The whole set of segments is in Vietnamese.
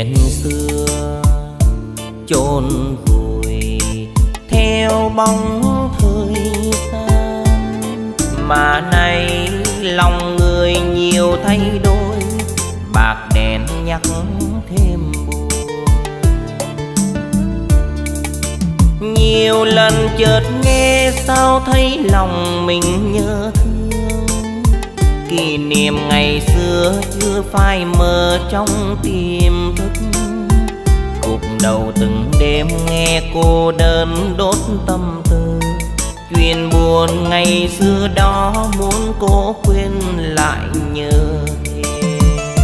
chuyện xưa chôn vùi theo bóng thời gian, mà nay lòng người nhiều thay đổi, bạc đèn nhắc thêm buồn. Nhiều lần chợt nghe sao thấy lòng mình nhớ thương, kỷ niệm ngày xưa chưa phai mờ trong tiềm thức. Gục đầu từng đêm nghe cô đơn đốt tâm tư, chuyện buồn ngày xưa đó muốn cô quên lại nhớ thêm.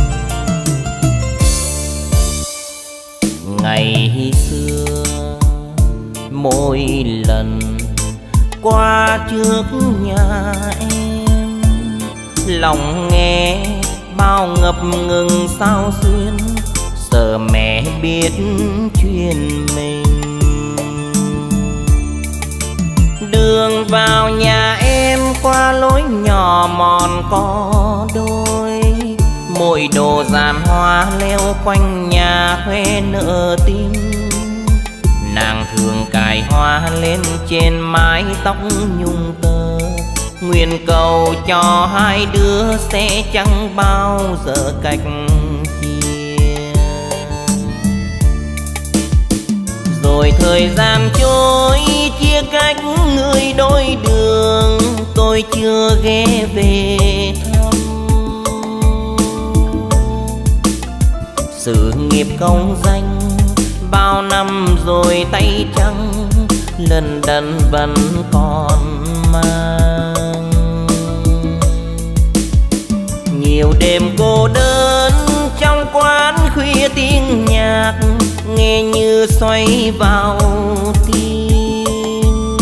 Ngày xưa mỗi lần qua trước nhà em, lòng nghe bao ngập ngừng sao xuyên, sợ mẹ biết chuyện mình. Đường vào nhà em qua lối nhỏ mòn có đôi, mỗi đồ giàn hoa leo quanh nhà khoe nở tim. Nàng thường cài hoa lên trên mái tóc nhung tơ, nguyện cầu cho hai đứa sẽ chẳng bao giờ cách chia. Rồi thời gian trôi chia cách người đôi đường, tôi chưa ghé về thăm. Sự nghiệp công danh bao năm rồi tay trắng, lần đần vẫn còn mang. Nhiều đêm cô đơn trong quán khuya tiếng nhạc, nghe như xoay vào tim.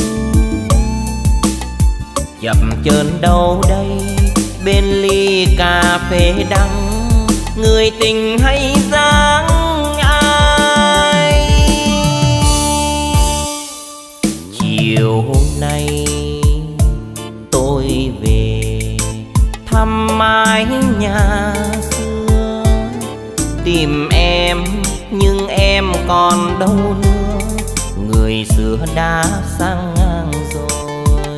Chập chờn đâu đây bên ly cà phê đắng, người tình hay dáng ai. Chiều hôm nay tôi về thăm mái nhà xưa, tìm em nhưng em còn đâu nữa, người xưa đã sang ngang rồi.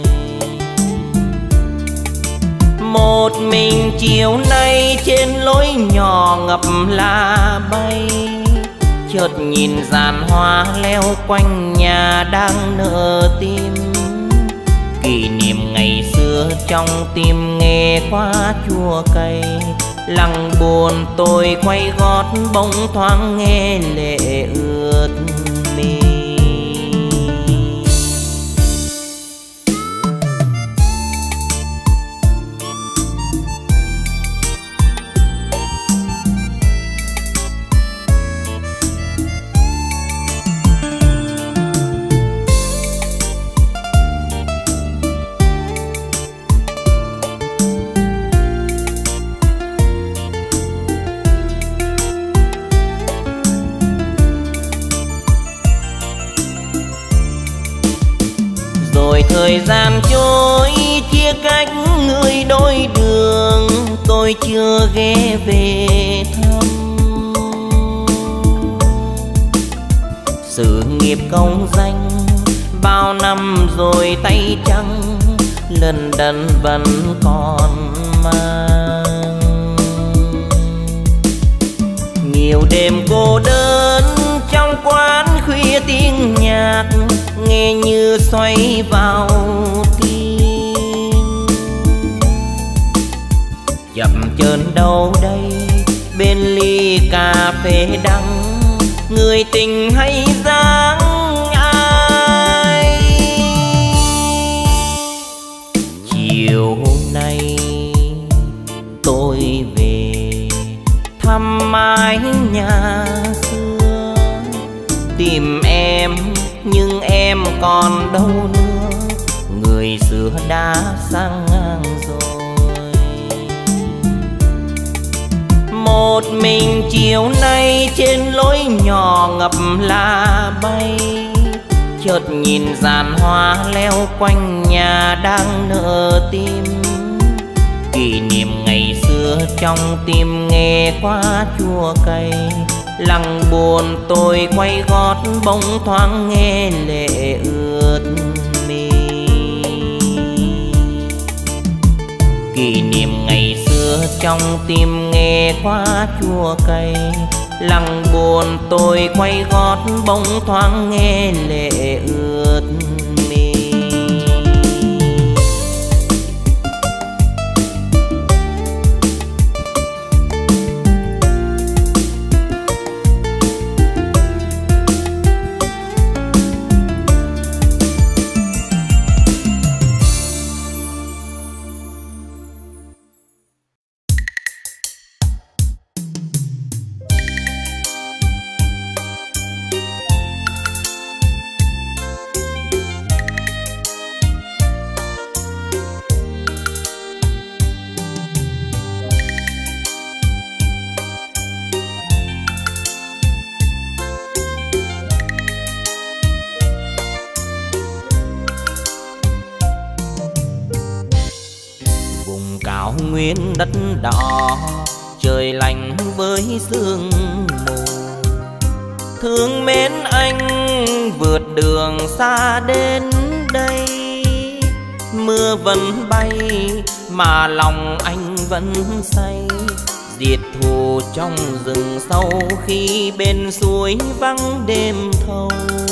Một mình chiều nay trên lối nhỏ ngập lá bay, chợt nhìn dàn hoa leo quanh nhà đang nở tim. Kỷ niệm ngày xưa trong tim nghe quá chua cay, lặng buồn tôi quay gót bỗng thoáng nghe lệ ướt mi. Thời gian trôi chia cách người đôi đường, tôi chưa ghé về thăm. Sự nghiệp công danh bao năm rồi tay trắng, lần đần vẫn còn mang. Nhiều đêm cô đơn trong quán khuya tiếng nhạc, nghe như xoay vào tim. Chập chờn đâu đây bên ly cà phê đắng, người tình hay dáng ai. Chiều hôm nay tôi về thăm mái nhà xưa, tìm em nhưng em còn đâu nữa, người xưa đã sang ngang rồi. Một mình chiều nay trên lối nhỏ ngập lá bay, chợt nhìn dàn hoa leo quanh nhà đang nở tim. Kỷ niệm ngày xưa trong tim nghe quá chua cay, Lặng buồn tôi quay gót bỗng thoáng nghe lệ ướt mi. Kỷ niệm ngày xưa trong tim nghe quá chua cay. Lặng buồn tôi quay gót bỗng thoáng nghe lệ ướt mi. Nguyên đất đỏ trời lạnh với sương mù. Thương mến anh vượt đường xa đến đây. Mưa vẫn bay mà lòng anh vẫn say. Diệt thù trong rừng sâu khi bên suối vắng đêm thâu.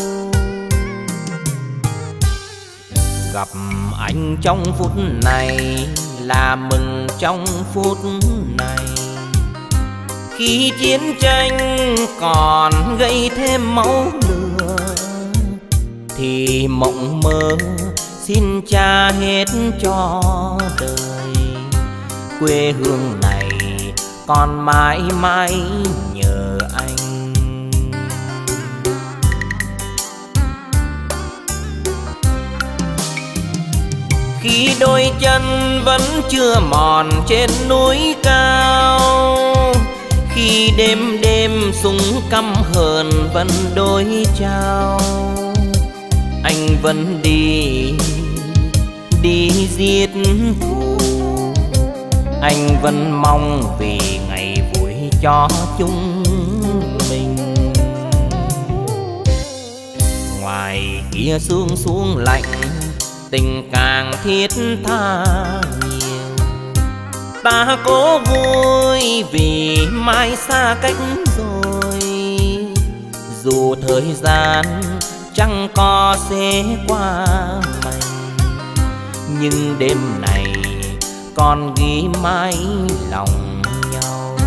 Gặp anh trong phút này là mừng trong phút này. Khi chiến tranh còn gây thêm máu lửa thì mộng mơ xin trả hết cho đời. Quê hương này còn mãi mãi nhờ anh. Khi đôi chân vẫn chưa mòn trên núi cao. Khi đêm đêm súng căm hờn vẫn đối trao. Anh vẫn đi giết thù. Anh vẫn mong vì ngày vui cho chúng mình. Ngoài kia sương xuống lạnh, tình càng thiết tha nhiều. Ta cố vui vì mai xa cách rồi. Dù thời gian chẳng có sẽ qua mạnh, nhưng đêm này còn ghi mãi lòng nhau.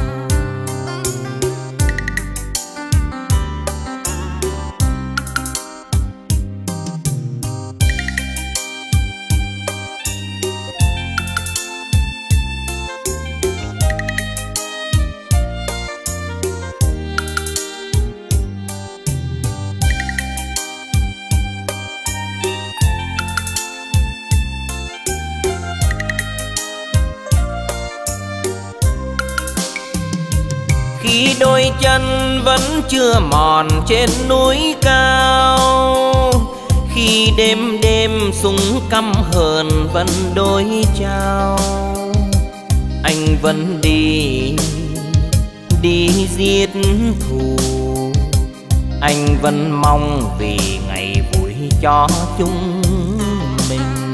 Khi đôi chân vẫn chưa mòn trên núi cao. Khi đêm đêm súng căm hờn vẫn đối trao. Anh vẫn đi giết thù. Anh vẫn mong vì ngày vui cho chúng mình.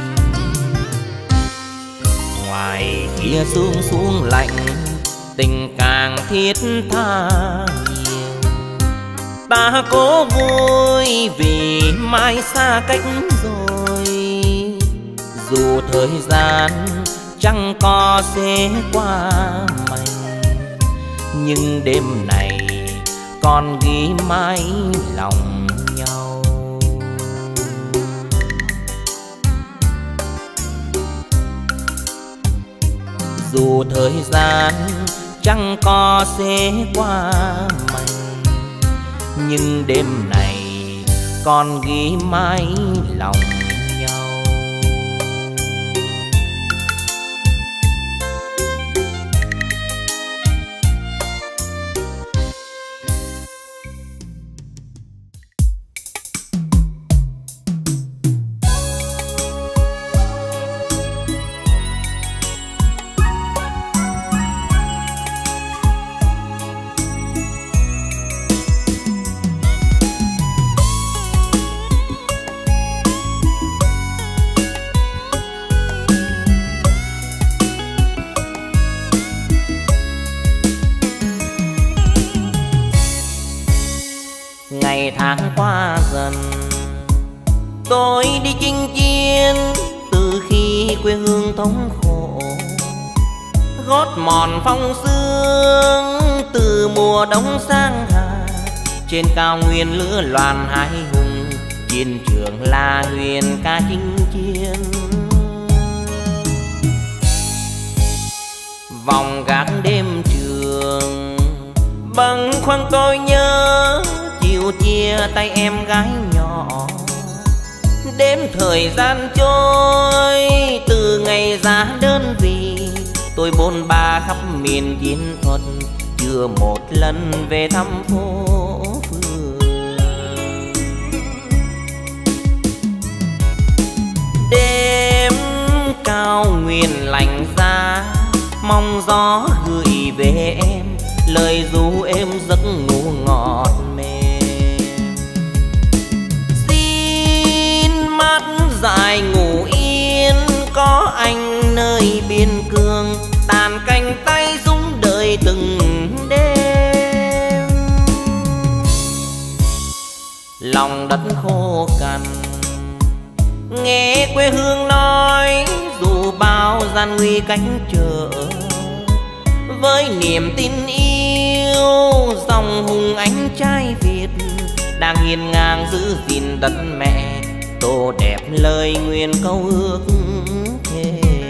Ngoài kia sương xuống lạnh, tình càng thiết tha nhiều. Ta cố vui vì mai xa cách rồi. Dù thời gian chẳng có sẽ qua mạnh, nhưng đêm này còn ghi mãi lòng nhau. Dù thời gian chẳng có sẽ qua mạnh, nhưng đêm này còn ghi mãi lòng nhau. tháng qua dần. Tôi đi chinh chiến từ khi quê hương thống khổ, gót mòn phong sương từ mùa đông sang hạ. Trên cao nguyên lửa loàn hai hùng, chiến trường là huyền ca chinh chiến. Vòng gác đêm trường bâng khuâng tôi nhớ chiều chia tay em gái nhỏ. Đêm thời gian trôi từ ngày ra đơn vị, tôi bôn ba khắp miền chiến thuật, chưa một lần về thăm phố phường. Đêm cao nguyên lạnh giá, mong gió gửi về em lời ru êm giấc ngủ ngọt mềm. Xin mắt dài ngủ yên, có anh nơi biên cương, tàn cánh tay rung đời từng đêm. Lòng đất khô cằn nghe quê hương nói, dù bao gian nguy cách trở, với niềm tin yêu dòng hùng anh trai Việt đang hiên ngang giữ gìn đất mẹ, tô đẹp lời nguyện câu ước thề.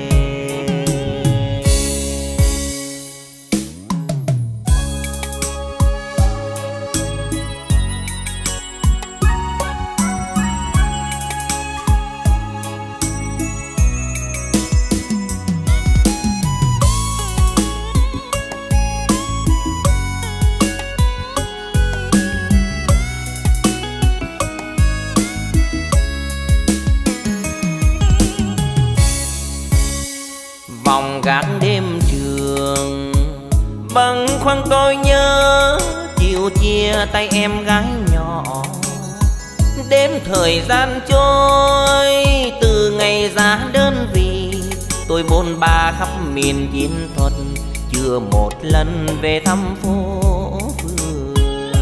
Vòng gác đêm trường bâng khuâng tôi nhớ chiều chia tay em gái nhỏ. Đêm thời gian trôi từ ngày ra đơn vị, tôi bôn ba khắp miền chiến thuật, chưa một lần về thăm phố phường.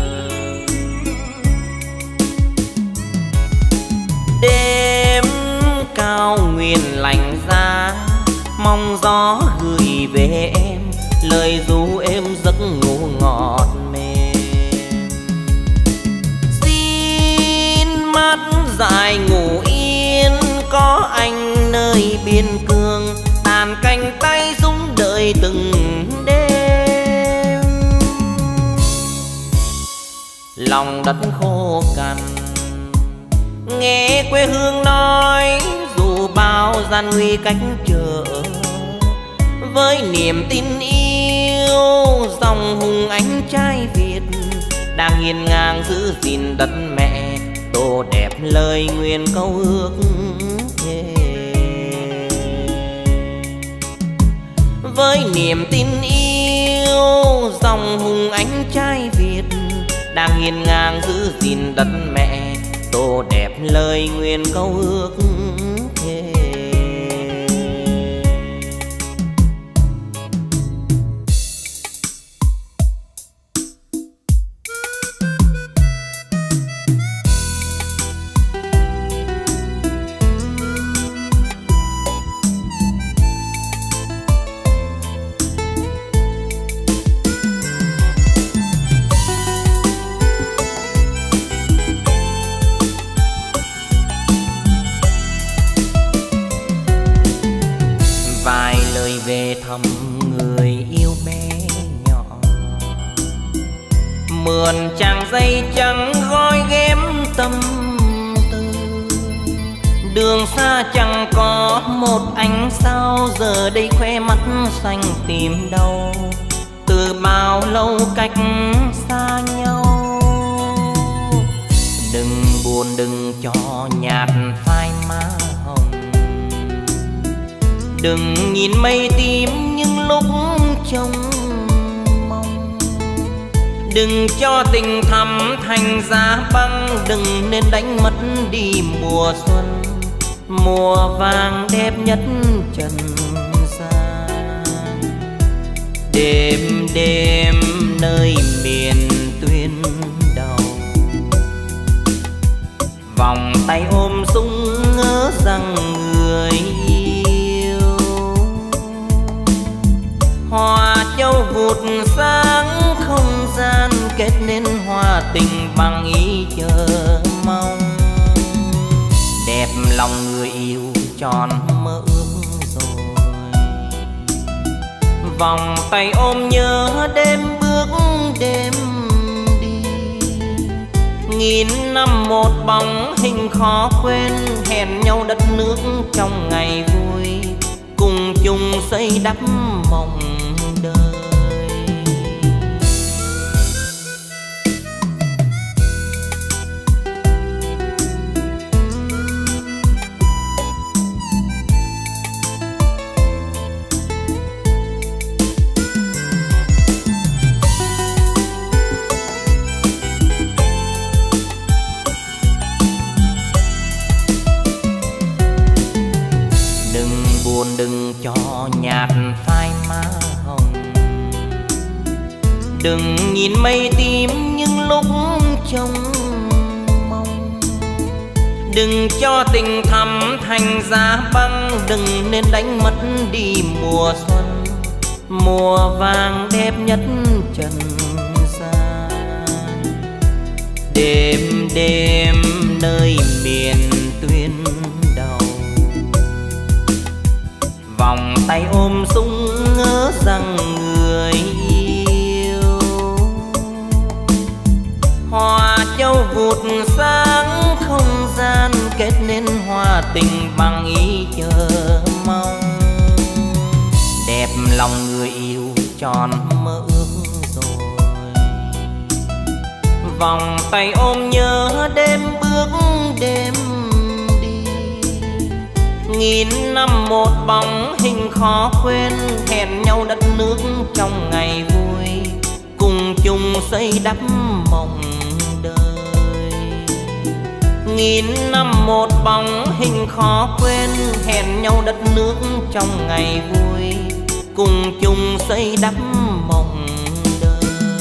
Đêm cao nguyên lạnh giá, mong gió gửi về em lời ru êm giấc ngủ ngọt mềm. Xin mắt dài ngủ yên, có anh nơi biên cương, tàn cánh tay rung đời từng đêm. Lòng đất khô cằn nghe quê hương nói, dù bao gian nguy cách trở, với niềm tin yêu dòng hùng anh trai Việt đang hiên ngang giữ gìn đất mẹ, tô đẹp lời nguyện câu ước thề. Với niềm tin yêu dòng hùng anh trai Việt đang hiên ngang giữ gìn đất mẹ, tô đẹp lời nguyện câu ước thề. Về thăm người yêu bé nhỏ, mượn chàng dây trắng gói ghém tâm tư. Đường xa chẳng có một ánh sao, giờ đây khoe mắt xanh tìm đâu, từ bao lâu cách xa nhau. Đừng buồn đừng cho nhạt phai má hồng, đừng nhìn mây tím những lúc trông mong. Đừng cho tình thắm thành giá băng, đừng nên đánh mất đi mùa xuân, mùa vàng đẹp nhất trần gian. Đêm đêm nơi miền tuyến đầu, kết nên hoa tình bằng ý chờ mong. Đẹp lòng người yêu tròn mơ ước rồi, vòng tay ôm nhớ đêm bước đêm đi. Nghìn năm một bóng hình khó quên, hẹn nhau đất nước trong ngày vui, cùng chung xây đắp mộng đời. Đừng cho nhạt phai má hồng, đừng nhìn mây tím những lúc trông mong. Đừng cho tình thắm thành giá băng, đừng nên đánh mất đi mùa xuân, mùa vàng đẹp nhất trần gian. Đêm đêm nơi miền tuyên đầu, vòng tay ôm súng ngỡ rằng người yêu. Hoa châu vụt sáng không gian, kết nên hoa tình bằng ý chờ mong. Đẹp lòng người yêu tròn mơ ước rồi, vòng tay ôm nhớ đêm bước đêm. Nghìn năm một bóng hình khó quên, hẹn nhau đất nước trong ngày vui, cùng chung xây đắp mộng đời. Nghìn năm một bóng hình khó quên, hẹn nhau đất nước trong ngày vui, cùng chung xây đắp mộng đời.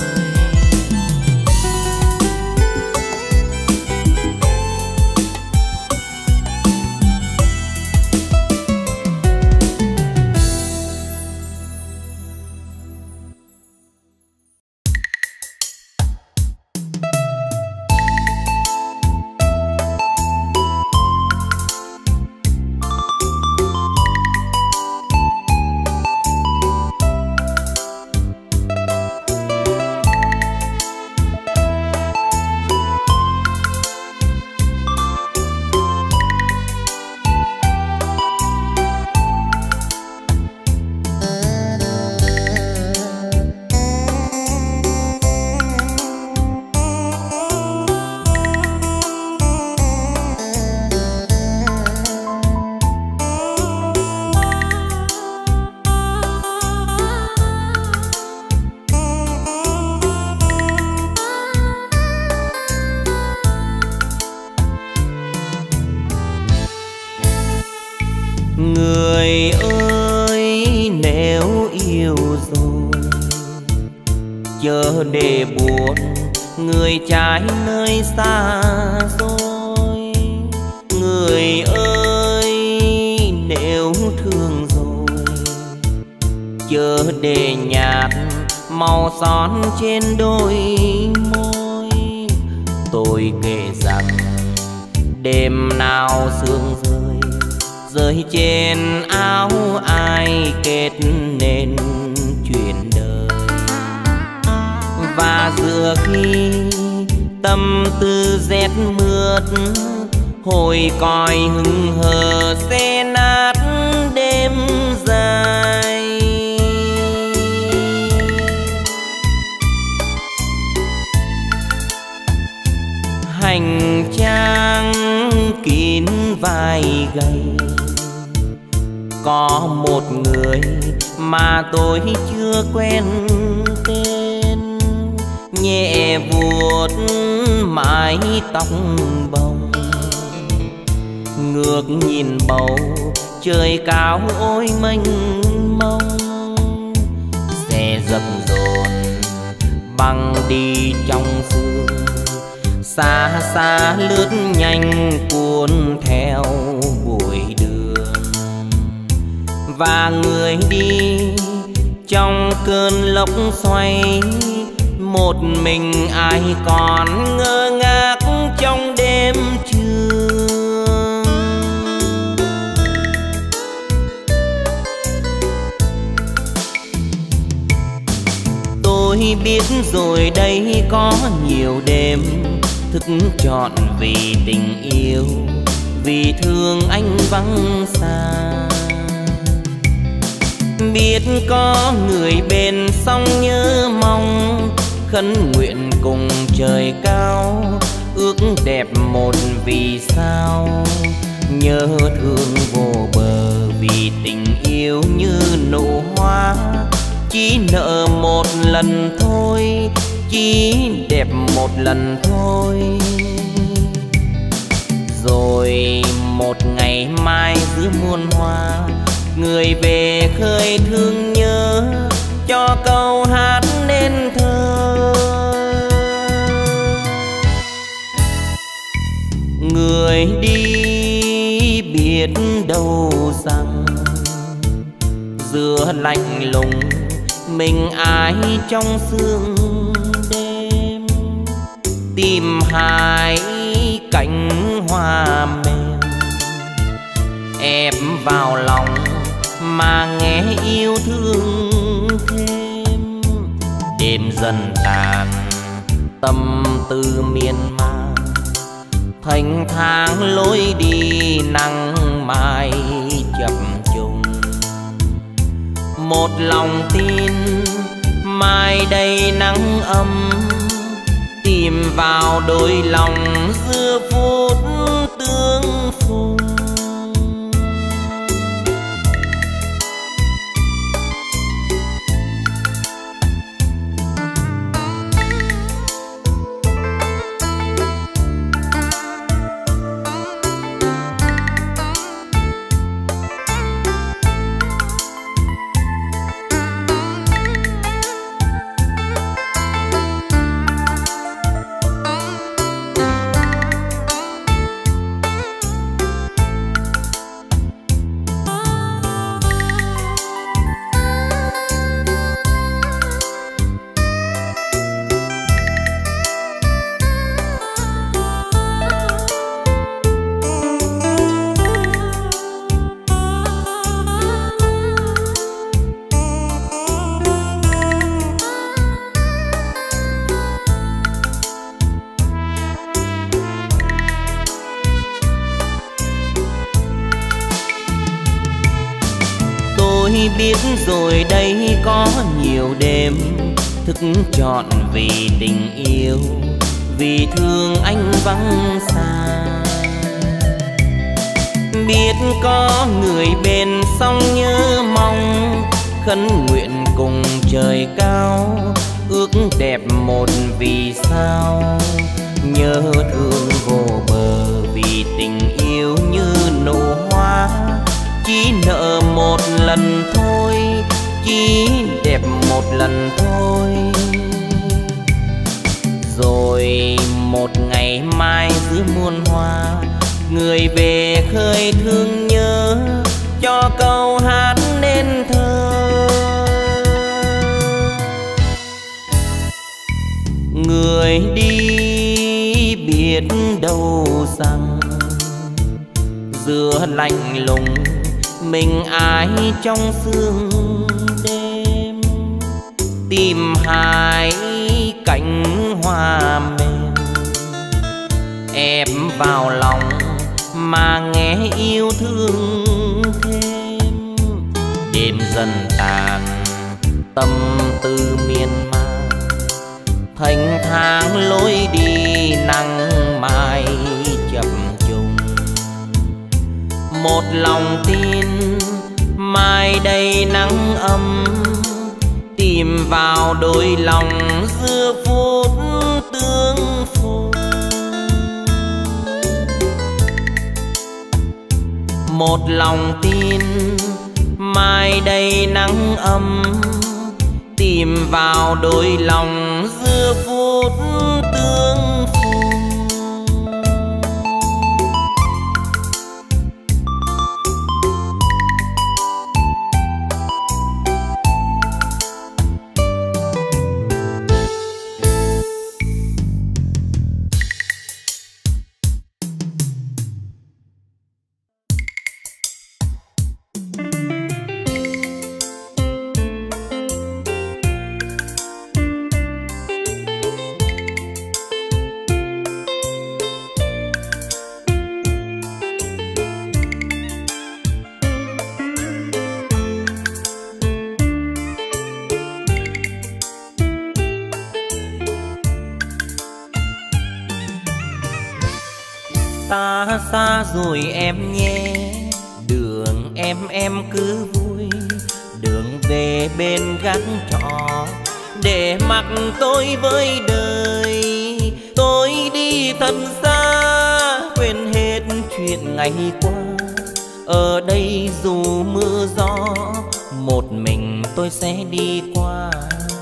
Người ơi nếu yêu rồi, chớ để buồn người trái nơi xa rồi. Người ơi nếu thương rồi, chớ để nhạt màu son trên đôi môi. Tôi kể rằng đêm nào sương rơi, rơi trên áo ai kết nên chuyện đời. Và giữa khi tâm tư rét mướt, hồi còi hững hờ xe nát đêm dài. Hành trang kín vai gầy, có một người mà tôi chưa quen tên, nhẹ vuốt mái tóc bồng, ngước nhìn bầu trời cao ôi mênh mông. Xe dập dồn băng đi trong sương, xa xa lướt nhanh cuốn theo bụi đường. Và người đi trong cơn lốc xoay, một mình ai còn ngơ ngác trong đêm trường. Tôi biết rồi đây có nhiều đêm thức trọn vì tình yêu, vì thương anh vắng xa. Biết có người bên sông nhớ mong, khấn nguyện cùng trời cao, ước đẹp một vì sao. Nhớ thương vô bờ vì tình yêu như nụ hoa, chỉ nợ một lần thôi, chỉ đẹp một lần thôi. Rồi một ngày mai giữa muôn hoa, người về khơi thương nhớ, cho câu hát nên thơ. Người đi biết đâu rằng giữa lạnh lùng mình ai trong sương đêm, tìm hai cánh hoa mềm ép vào lòng mà nghe yêu thương thêm. Đêm dần tàn tâm tư miên man, thanh thang lối đi nắng mai chập trùng. Một lòng tin mai đây nắng ấm, tìm vào đôi lòng giữa phút tương phùng. Biết rồi đây có nhiều đêm thức trọn vì tình yêu, vì thương anh vắng xa. Biết có người bên sông nhớ mong, khấn nguyện cùng trời cao, ước đẹp một vì sao. Nhớ thương vô bờ vì tình yêu như nụ hoa, chỉ nợ một lần thôi, chỉ đẹp một lần thôi. Rồi một ngày mai giữa muôn hoa, người về khơi thương nhớ, cho câu hát nên thơ. Người đi biết đâu rằng giữa lạnh lùng mình ai trong sương đêm, tìm hai cánh hoa mềm ép vào lòng mà nghe yêu thương thêm. Đêm dần tàn tâm tư miên man, thanh thang lối đi nắng mai chập trùng. Một lòng tin mai đây nắng ấm, tìm vào đôi lòng giữa phút tương phùng. Một lòng tin mai đây nắng ấm, tìm vào đôi lòng giữa phút tương phùng. ta xa rồi em nhé. Đường em cứ vui, đường về bên gác trọ, để mặc tôi với đời. Tôi đi thật xa, quên hết chuyện ngày qua. Ở đây dù mưa gió, một mình tôi sẽ đi qua.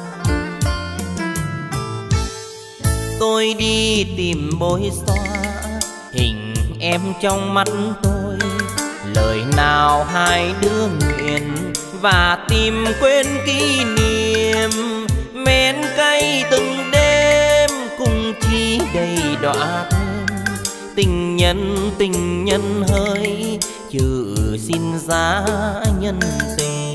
Tôi đi tìm bối xóa hình em trong mắt tôi, lời nào hai đứa nguyện và tìm quên kỷ niệm. Men cay từng đêm cùng chi đầy đọa thêm, tình nhân hỡi chữ xin giá nhân tình.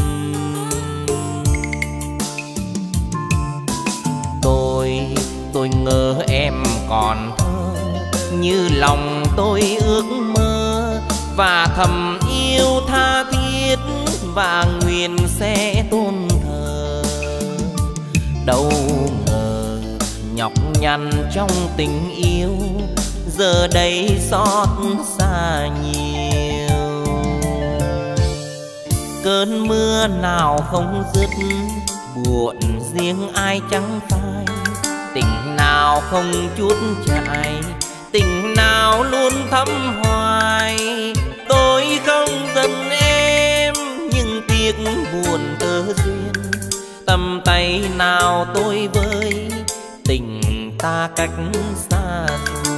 Tôi ngỡ em còn thơ như lòng tôi ước mơ, và thầm yêu tha thiết và nguyện sẽ tôn thờ. Đâu ngờ nhọc nhằn trong tình yêu, giờ đây xót xa nhiều. Cơn mưa nào không dứt, buồn riêng ai chẳng phai. Tình nào không chút chại, tình nào luôn thắm hoài. Tôi không giận em nhưng tiếc buồn tơ duyên, tầm tay nào tôi với tình ta cách xa rồi.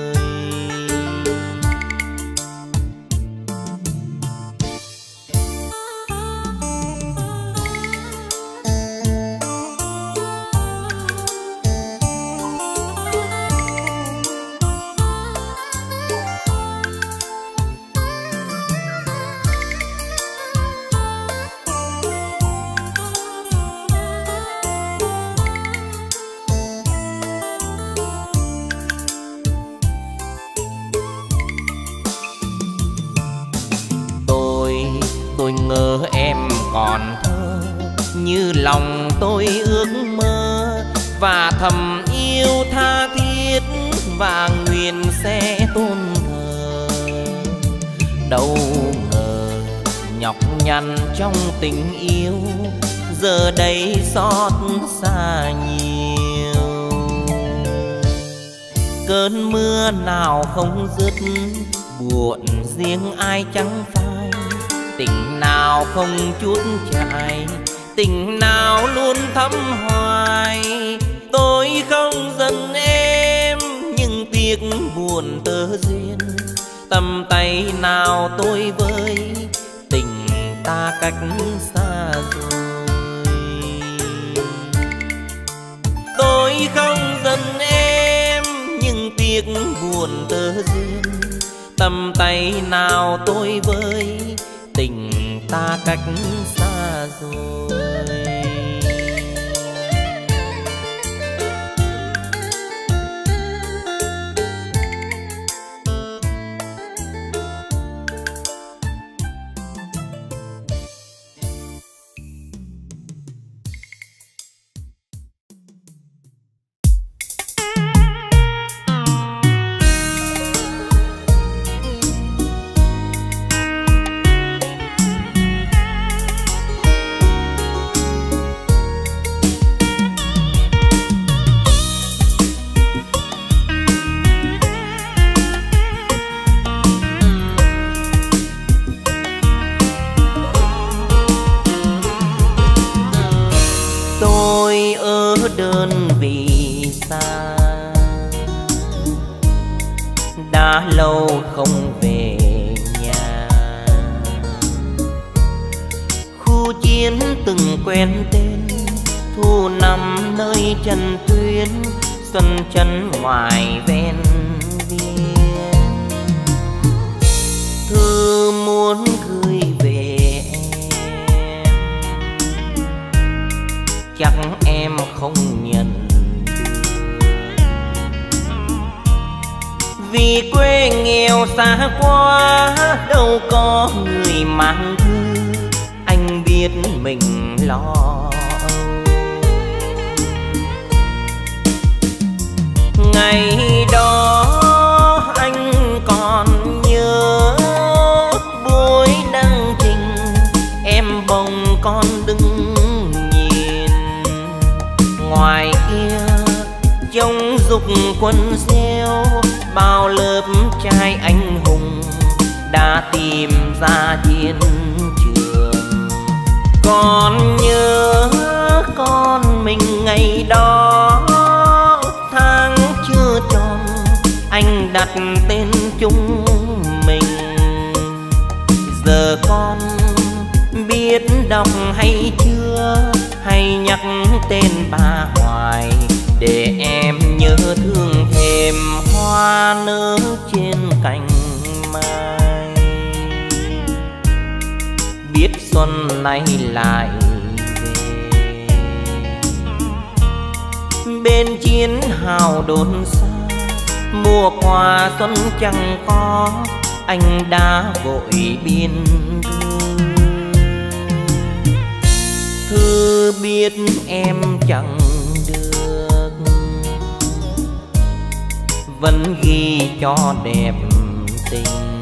Tôi ngỡ em còn thơ như lòng tôi ước mơ, và thầm yêu tha thiết và nguyện sẽ tôn thờ. Đâu ngờ nhọc nhằn trong tình yêu, giờ đây xót xa nhiều. Cơn mưa nào không dứt, buồn riêng ai chẳng phai. Tình nào không chút chại, tình nào luôn thắm hoài. Tôi không giận em nhưng tiếc buồn tơ duyên, tầm tay nào tôi với tình ta cách xa rồi. Tôi không giận em nhưng tiếc buồn tơ duyên, tầm tay nào tôi với tình ta cách xa rồi. Đơn vị xa đã lâu không về nhà, khu chiến từng quen tên, thu năm nơi trần tuyến, xuân chân ngoài ven biên. Thư muốn gửi về em, chắc em không nhận được, vì quê nghèo xa quá đâu có người mang thư. Anh biết mình lo âu, ngày đó anh chống dục quân gieo, bao lớp trai anh hùng đã tìm ra chiến trường. Còn nhớ con mình ngày đó, tháng chưa tròn anh đặt tên chúng mình. Giờ con biết đọc hay chưa, hay nhắc tên bà hoài, để em nhớ thương thêm hoa nở trên cành mai. Biết xuân nay lại về, bên chiến hào đồn xa, mùa qua xuân chẳng có, anh đã vội biên thư biết em chẳng được, vẫn ghi cho đẹp tình.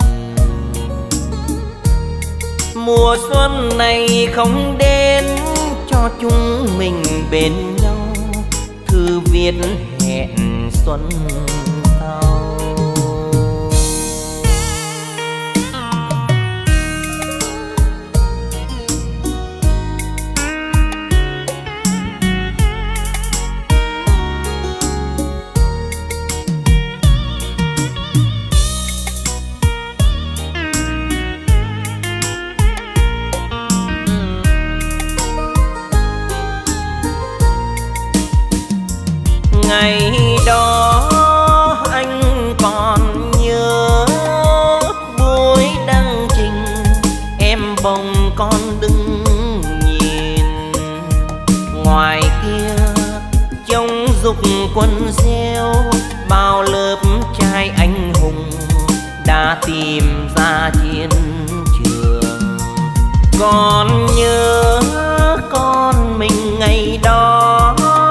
Mùa xuân này không đến cho chúng mình bên nhau, thư viết hẹn xuân sau. Ngày đó anh còn nhớ, buổi đăng trình em bồng con đứng nhìn. Ngoài kia trong dục quân gieo, bao lớp trai anh hùng đã tìm ra chiến trường. Còn nhớ con mình ngày đó,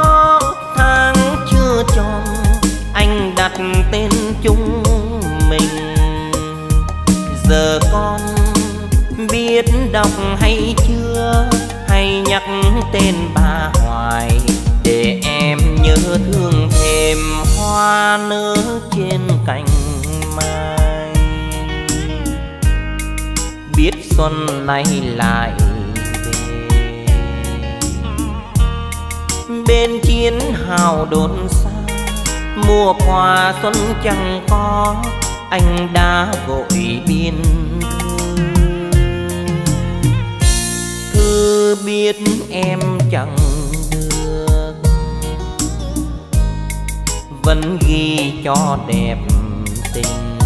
tròn anh đặt tên chúng mình. Giờ con biết đọc hay chưa, hay nhắc tên bà hoài, để em nhớ thương thêm hoa nở trên cành mai. Biết xuân nay lại về, bên chiến hào đồn xa, mùa qua xuân chẳng có, anh đã vội biên thư biết em chẳng được, vẫn ghi cho đẹp tình.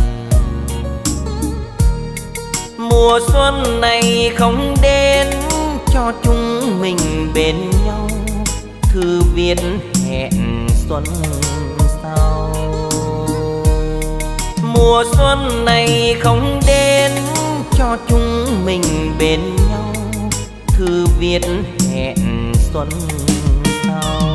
Mùa xuân này không đến cho chúng mình bên nhau, thư viết hẹn xuân sau. Mùa xuân này không đến cho chúng mình bên nhau, thư viết hẹn xuân sau.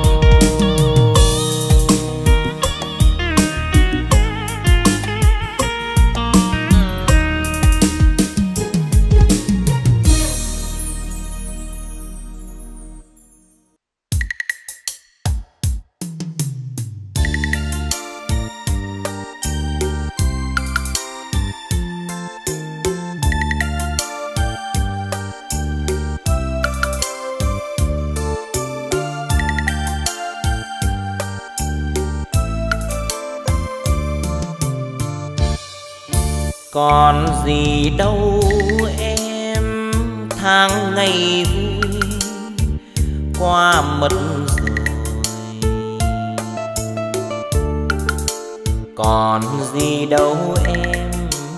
Còn gì đâu em, tháng ngày vui qua mất rồi. Còn gì đâu em,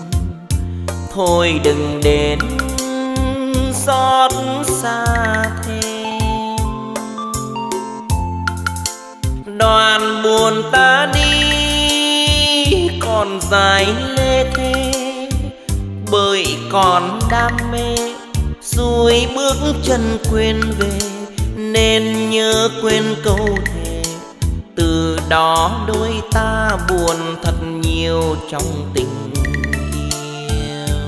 thôi đừng đến xót xa thêm. Đoàn buồn ta đi còn dài lê thế, bởi còn đam mê xuôi bước chân quên về, nên nhớ quên câu thề. Từ đó đôi ta buồn thật nhiều trong tình yêu.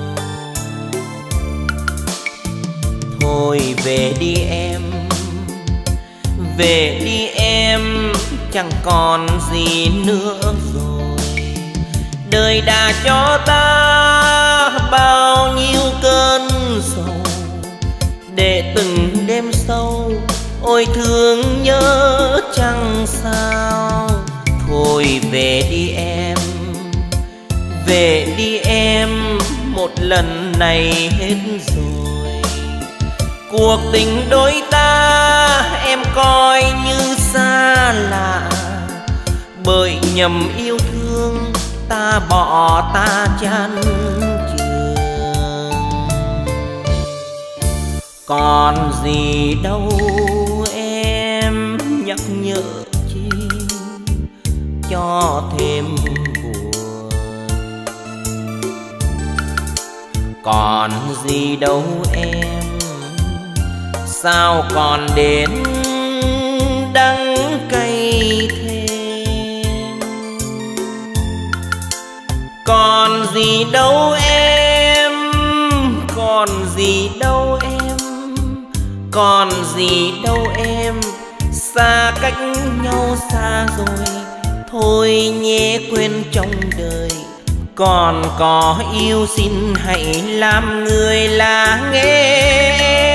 Thôi về đi em, về đi em, chẳng còn gì nữa rồi. Đời đã cho ta bao nhiêu cơn sầu, để từng đêm sâu ôi thương nhớ chẳng sao. Thôi về đi em, về đi em, một lần này hết rồi. Cuộc tình đôi ta em coi như xa lạ, bởi nhầm yêu thương ta bỏ ta chán chường. Còn gì đâu em nhắc nhở chi cho thêm buồn. Còn gì đâu em sao còn đến đắng cay thêm. Còn gì đâu em, còn gì đâu em, còn gì đâu em, xa cách nhau xa rồi. Thôi nhé quên trong đời, còn có yêu xin hãy làm người lắng nghe.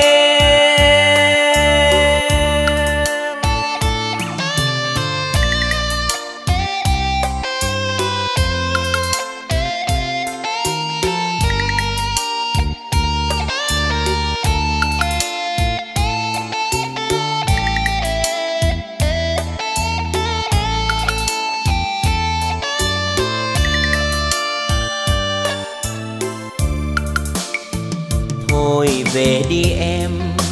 Thôi về đi em,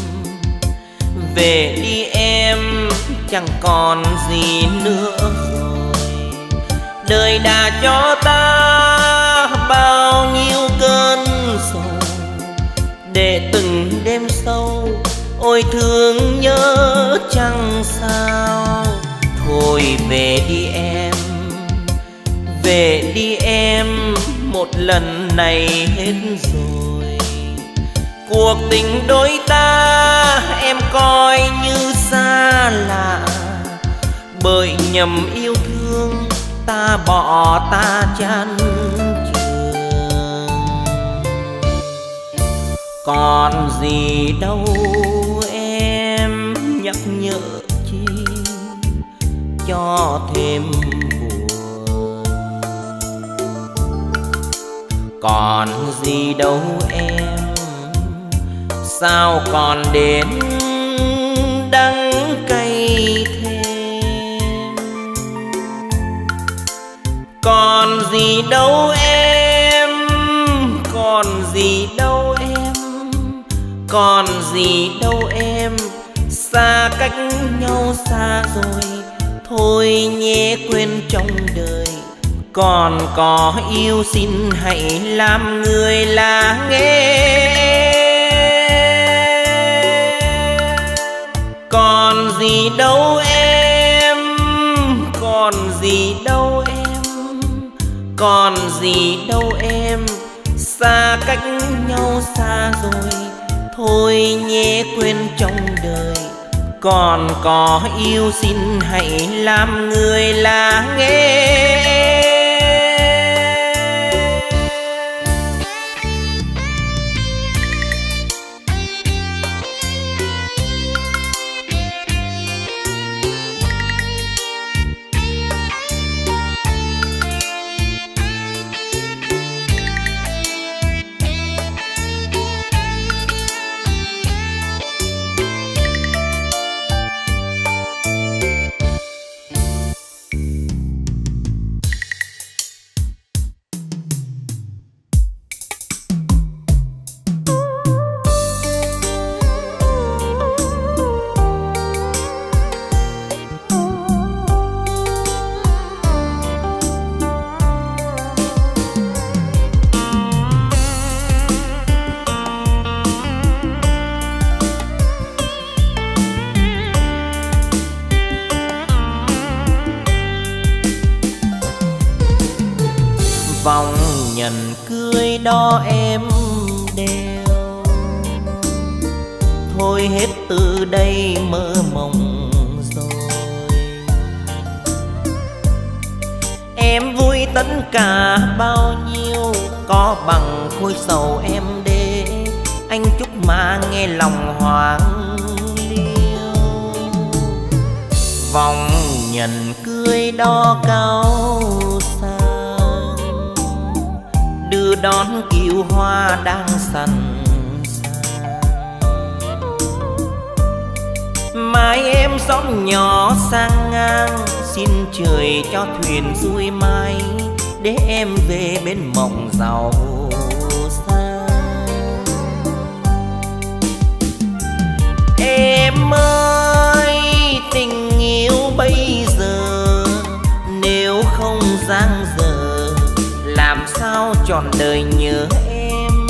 về đi em, chẳng còn gì nữa rồi. Đời đã cho ta bao nhiêu cơn sầu, để từng đêm sâu ôi thương nhớ chẳng sao. Thôi về đi em, về đi em, một lần này hết rồi. Cuộc tình đôi ta em coi như xa lạ, bởi nhầm yêu thương ta bỏ ta chán chường. Còn gì đâu em nhắc nhở chi cho thêm buồn. Còn gì đâu em sao còn đến đắng cay thêm. Còn gì đâu em, còn gì đâu em, còn gì đâu em, xa cách nhau xa rồi. Thôi nhé quên trong đời, còn có yêu xin hãy làm người lắng nghe. Còn gì đâu em, còn gì đâu em, còn gì đâu em, xa cách nhau xa rồi. Thôi nhé quên trong đời, còn có yêu xin hãy làm người lắng nghe. Vòng nhận cưới đó em đeo, thôi hết từ đây mơ mộng rồi. Em vui tất cả bao nhiêu, có bằng khối sầu em đê. Anh chúc mà nghe lòng hoang liêu. Vòng nhận cưới đo cao sang, đưa đón kiều hoa đang sẵn sàng. Mai em xóm nhỏ sang ngang, xin trời cho thuyền xuôi mai, để em về bên mộng giàu sang. Em ơi tình yêu bây giờ, nếu không giang dở, làm sao trọn đời nhớ em.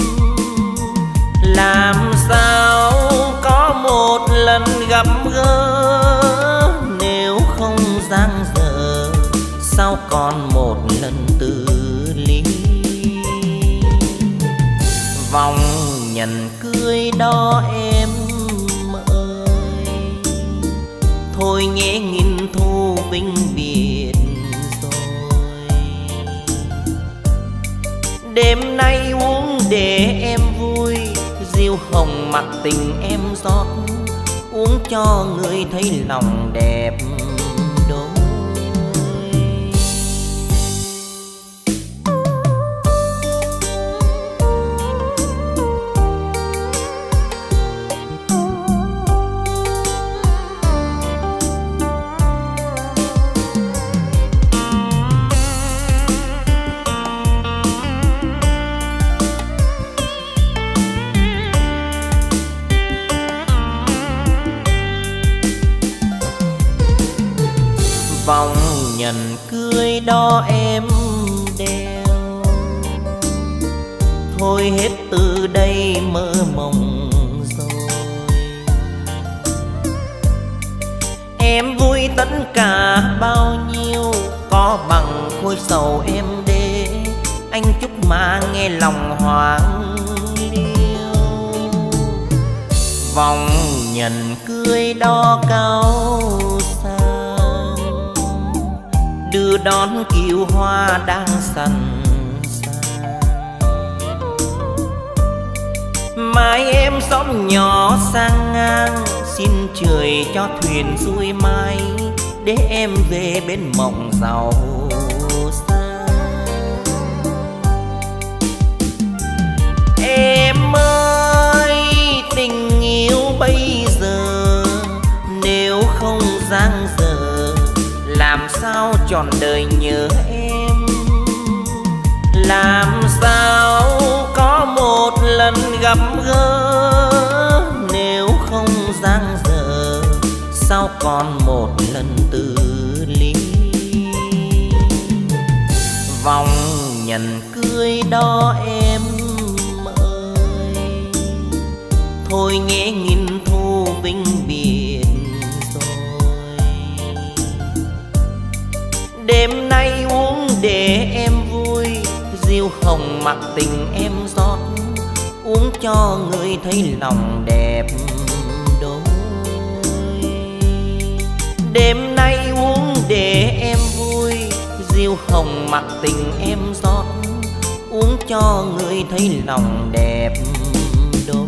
Làm sao có một lần gặp gỡ, nếu không giang dở, sao còn một lần từ ly. Vòng nhận cưới đó em ơi, thôi nhé nghìn thu vĩnh biệt rồi. Đêm nay uống để em vui, rượu hồng mặc tình em rót, uống cho người thấy lòng đẹp đôi. Vòng nhận cưới đó em đeo, thôi hết từ đây mơ mộng rồi. Em vui tất cả bao nhiêu, có bằng khối sầu em đê. Anh chúc mà nghe lòng hoang liêu. Vòng nhận cưới đó cao sang, đưa đón kiều hoa đang sẵn sàng. Mai em xóm nhỏ sang ngang, xin trời cho thuyền xuôi mai, để em về bên mộng giàu sang. Em ơi tình yêu bây giờ, nếu không giang dở, làm sao trọn đời nhớ em. Làm sao có một lần gặp gỡ, nếu không giang dở, sao còn một lần từ ly. Vòng nhận cưới đó em ơi, thôi nhé nghìn thu vĩnh biệt rồi. Đêm nay uống để em vui, rượu hồng mặc tình em rót, uống cho người thấy lòng đẹp đôi. Đêm nay uống để em vui, rượu hồng mặc tình em rót, uống cho người thấy lòng đẹp đôi.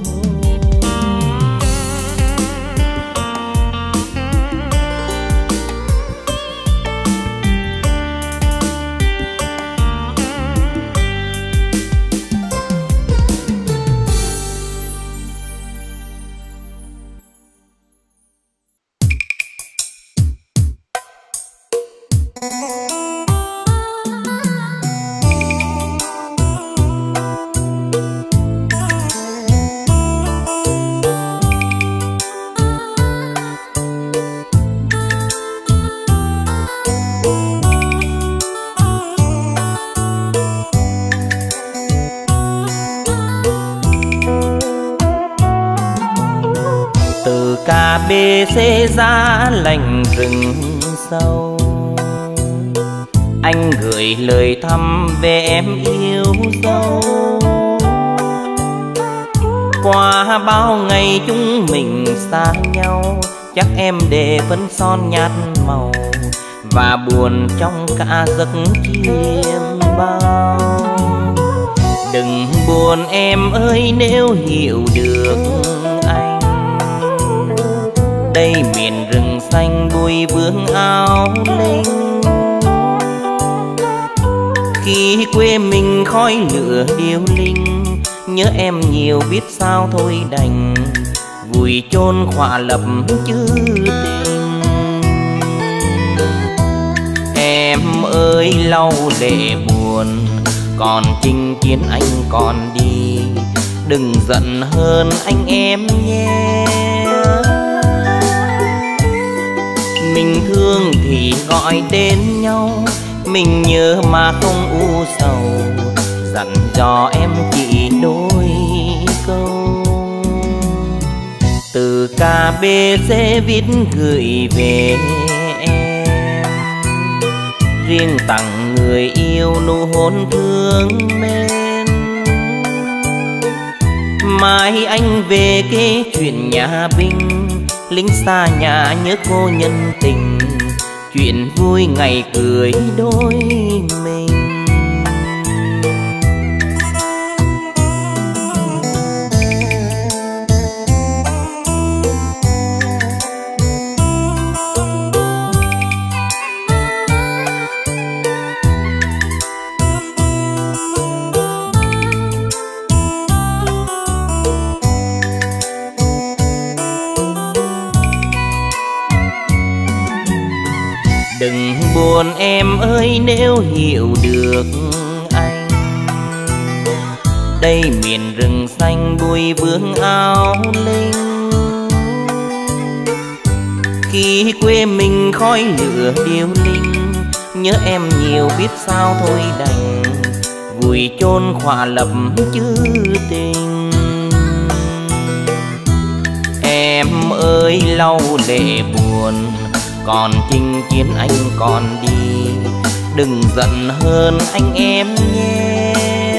ABC giá lạnh rừng sâu, anh gửi lời thăm về em yêu dấu. Qua bao ngày chúng mình xa nhau, chắc em để phấn son nhạt màu, và buồn trong cả giấc chiêm bao. Đừng buồn em ơi nếu hiểu được anh, đây miền rừng xanh bụi vương áo linh. Khi quê mình khói lửa điêu linh, nhớ em nhiều biết sao thôi đành vùi chôn khỏa lập chữ tình. Em ơi lau lệ buồn, còn chinh chiến anh còn đi, đừng giận hơn anh em nhé. Mình thương thì gọi tên nhau, mình nhớ mà không u sầu, dặn dò em chỉ đôi câu. Từ KBC viết gửi về em, riêng tặng người yêu nụ hôn thương mến. Mai anh về kể chuyện nhà binh, lính xa nhà nhớ cô nhân tình, chuyện vui ngày cười đôi mình. Đừng buồn em ơi nếu hiểu được anh, đây miền rừng xanh bụi vương áo linh. Khi quê mình khói lửa điêu linh, nhớ em nhiều biết sao thôi đành vùi chôn khỏa lập chữ tình. Em ơi lau lệ buồn, còn chinh chiến anh còn đi, đừng giận hơn anh em nhé.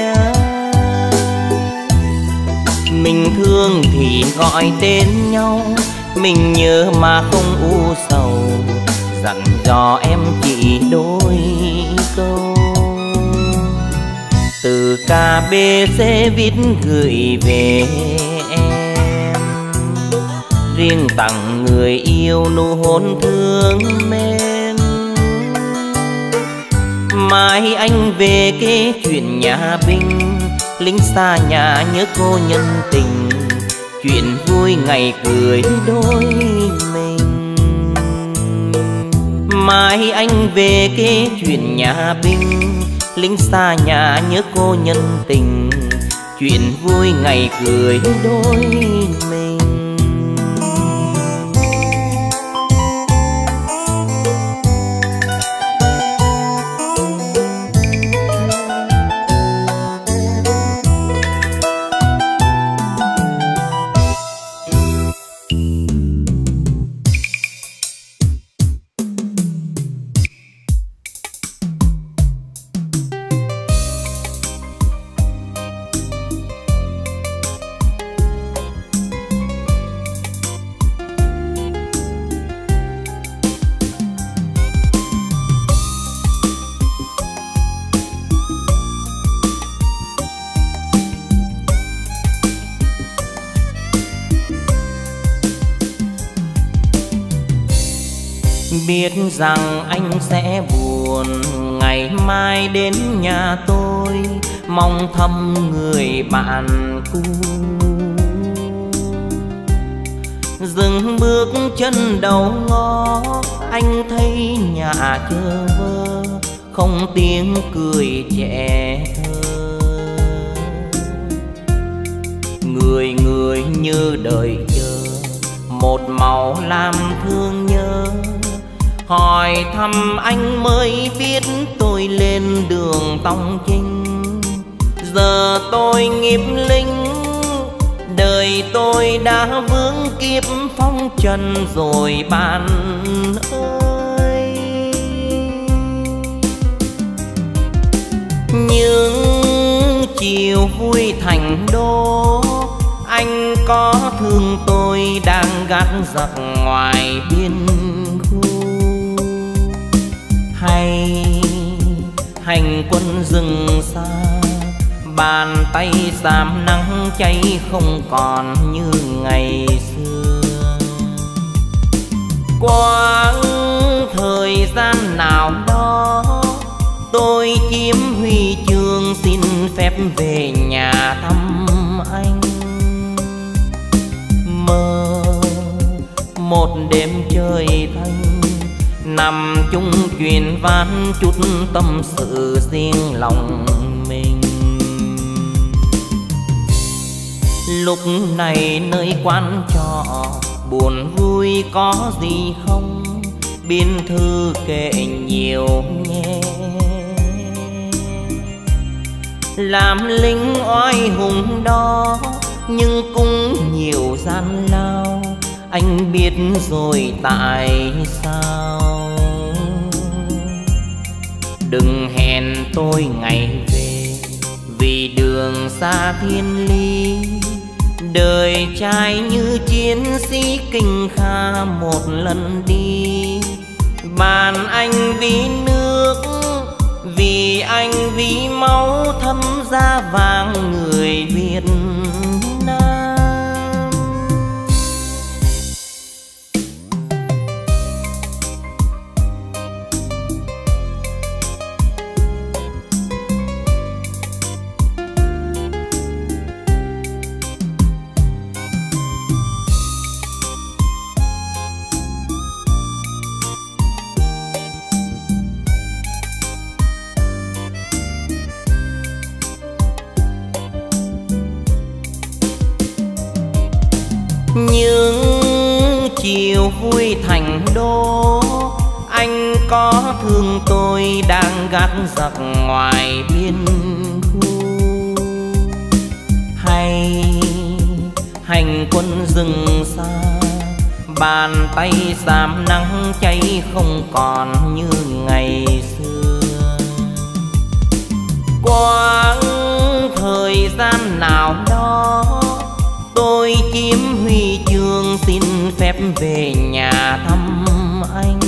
Mình thương thì gọi tên nhau, mình nhớ mà không u sầu, dặn dò em chỉ đôi câu. Từ KBC viết gửi về em, riêng tặng người yêu nụ hôn thương mến. Mai anh về kể chuyện nhà binh, lính xa nhà nhớ cô nhân tình, chuyện vui ngày cười đôi mình. Mai anh về kể chuyện nhà binh, lính xa nhà nhớ cô nhân tình, chuyện vui ngày cười đôi mình. Biết rằng anh sẽ buồn ngày mai đến nhà tôi, mong thăm người bạn cũ. Dừng bước chân đầu ngõ, anh thấy nhà chờ vơ, không tiếng cười trẻ thơ. Người người như đợi chờ, một màu làm thương nhớ. Hỏi thăm anh mới biết tôi lên đường tòng chinh. Giờ tôi nghiệp linh, đời tôi đã vướng kiếp phong trần rồi bạn ơi. Những chiều vui thành đô, anh có thương tôi đang gác giặc ngoài biên khu. hay hành quân rừng xa, bàn tay xám nắng cháy không còn như ngày xưa. Quãng thời gian nào đó tôi chiếm huy chương xin phép về nhà thăm anh. Mơ một đêm trời thanh, nằm chung chuyện ván chút tâm sự riêng lòng mình. Lúc này nơi quán trọ buồn vui có gì không, biên thư kể nhiều nghe. Làm lính oai hùng đó nhưng cũng nhiều gian lao, anh biết rồi tại sao. Đừng hẹn tôi ngày về, vì đường xa thiên lý. Đời trai như chiến sĩ kinh kha một lần đi. Bàn anh vì nước, vì anh vì máu thấm da vàng người Việt Nam. Những chiều vui thành đô, anh có thương tôi đang gác giặc ngoài biên khu. Hay hành quân rừng xa, bàn tay xám nắng cháy không còn như ngày xưa. Quãng thời gian nào đó tôi chiếm huy chương xin phép về nhà thăm anh.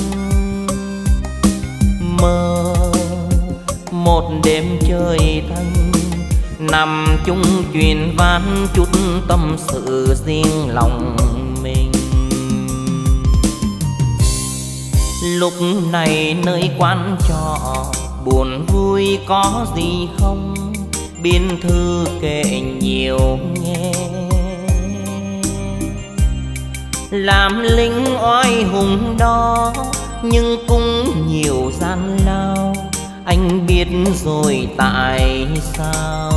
Mơ một đêm trời thanh, nằm chung chuyện ván chút tâm sự riêng lòng mình. Lúc này nơi quán trọ buồn vui có gì không, biên thư kể nhiều nghe. Làm lính oai hùng đó nhưng cũng nhiều gian lao, anh biết rồi tại sao.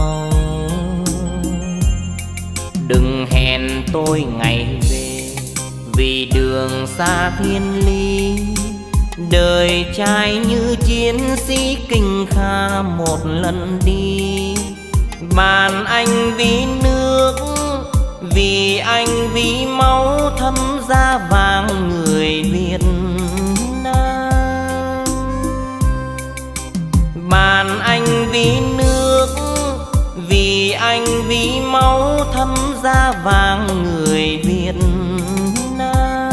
Đừng hẹn tôi ngày về, vì đường xa thiên lý. Đời trai như chiến sĩ kinh kha một lần đi. Bàn anh vì nước, vì anh vì máu thấm da vàng người Việt Nam. Bàn anh vì nước, vì anh vì máu thấm da vàng người Việt Nam.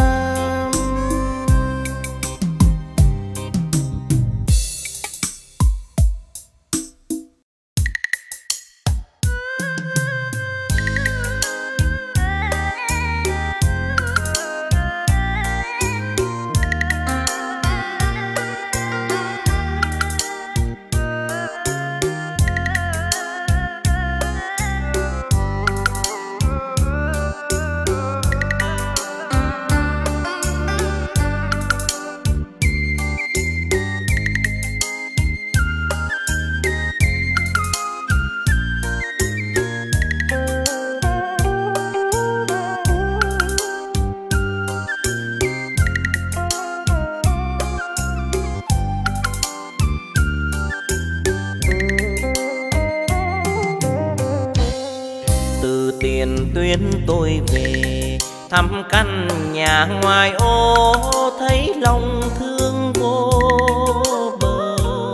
Tiền tuyến tôi về thăm căn nhà ngoài ô, thấy lòng thương vô bờ.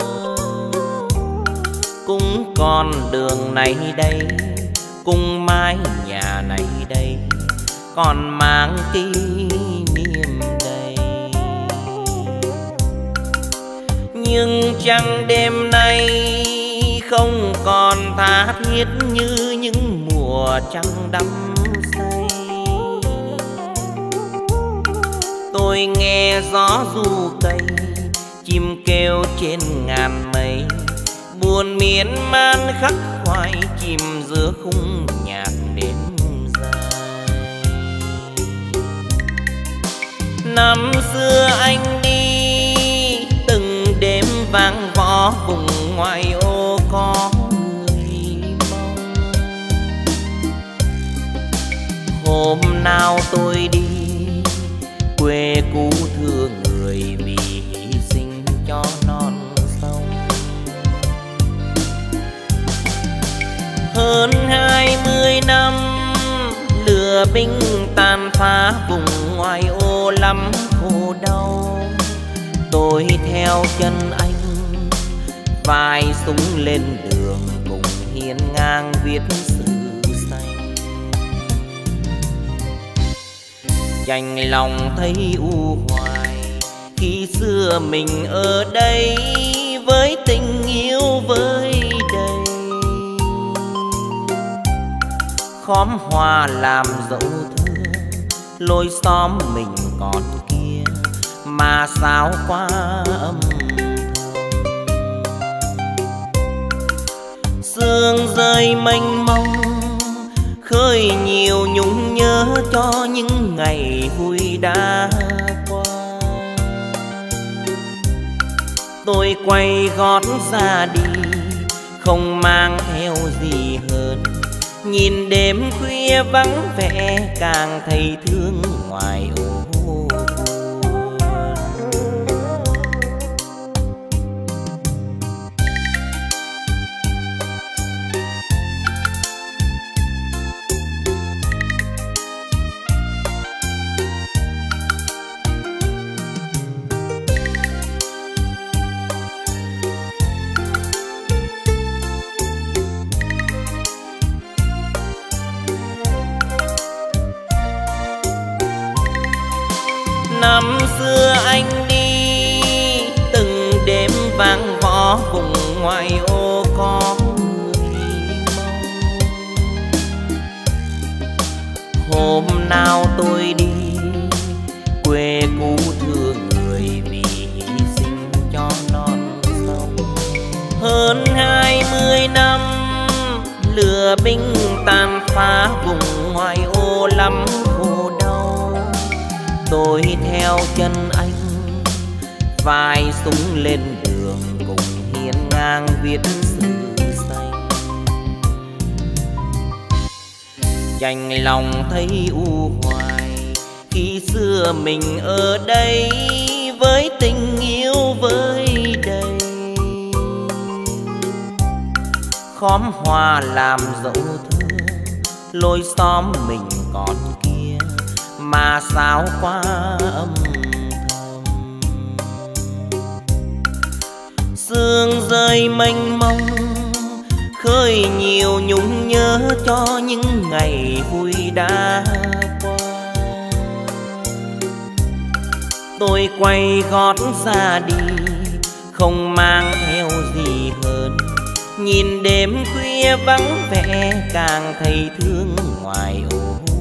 Cũng còn đường này đây, cùng mái nhà này đây, còn mang kỷ niệm đầy. Nhưng chẳng đêm nay không còn tha thiết như những mùa trăng đắm say. Tôi nghe gió ru cây, chim kêu trên ngàn mây, buồn miên man khắc khoải chìm giữa khung nhạc đêm dài. Năm xưa anh đi từng đêm vang võ vùng ngoại ô có người mong. Hôm nào tôi đi quê cũ thương người vì hy sinh cho non sông. Hơn 20 năm lửa binh tàn phá vùng ngoại ô lắm khổ đau. Tôi theo chân anh vai súng lên đường cùng hiên ngang viết sử xanh. Chạnh lòng thấy u hoài khi xưa mình ở đây với tình yêu với đầy. Khóm hoa làm dẫu thương lối xóm mình còn kia mà sao quá âm thầm. Sương rơi mênh mông khơi nhiều nhung nhớ cho những ngày vui đã qua. Tôi quay gót ra đi không mang theo gì hơn, nhìn đêm khuya vắng vẻ càng thấy thương ngoài ô. Năm xưa anh đi từng đêm vang võ vùng ngoại ô có người mong. Hôm nào tôi đi quê cũ thương người vì hy sinh cho non sông. Hơn 20 năm lửa binh tàn phá vùng ngoại ô lắm khổ đau. Tôi theo chân anh vai súng lên đường cùng hiên ngang viết sử xanh. Chạnh lòng thấy u hoài khi xưa mình ở đây với tình yêu với đầy. Khóm hoa làm dẫu thương lối xóm mình còn kia mà sao quá âm thầm. Sương rơi mênh mông khơi nhiều nhung nhớ cho những ngày vui đã qua. Tôi quay gót ra đi không mang theo gì hơn, nhìn đêm khuya vắng vẻ càng thấy thương ngoài ô.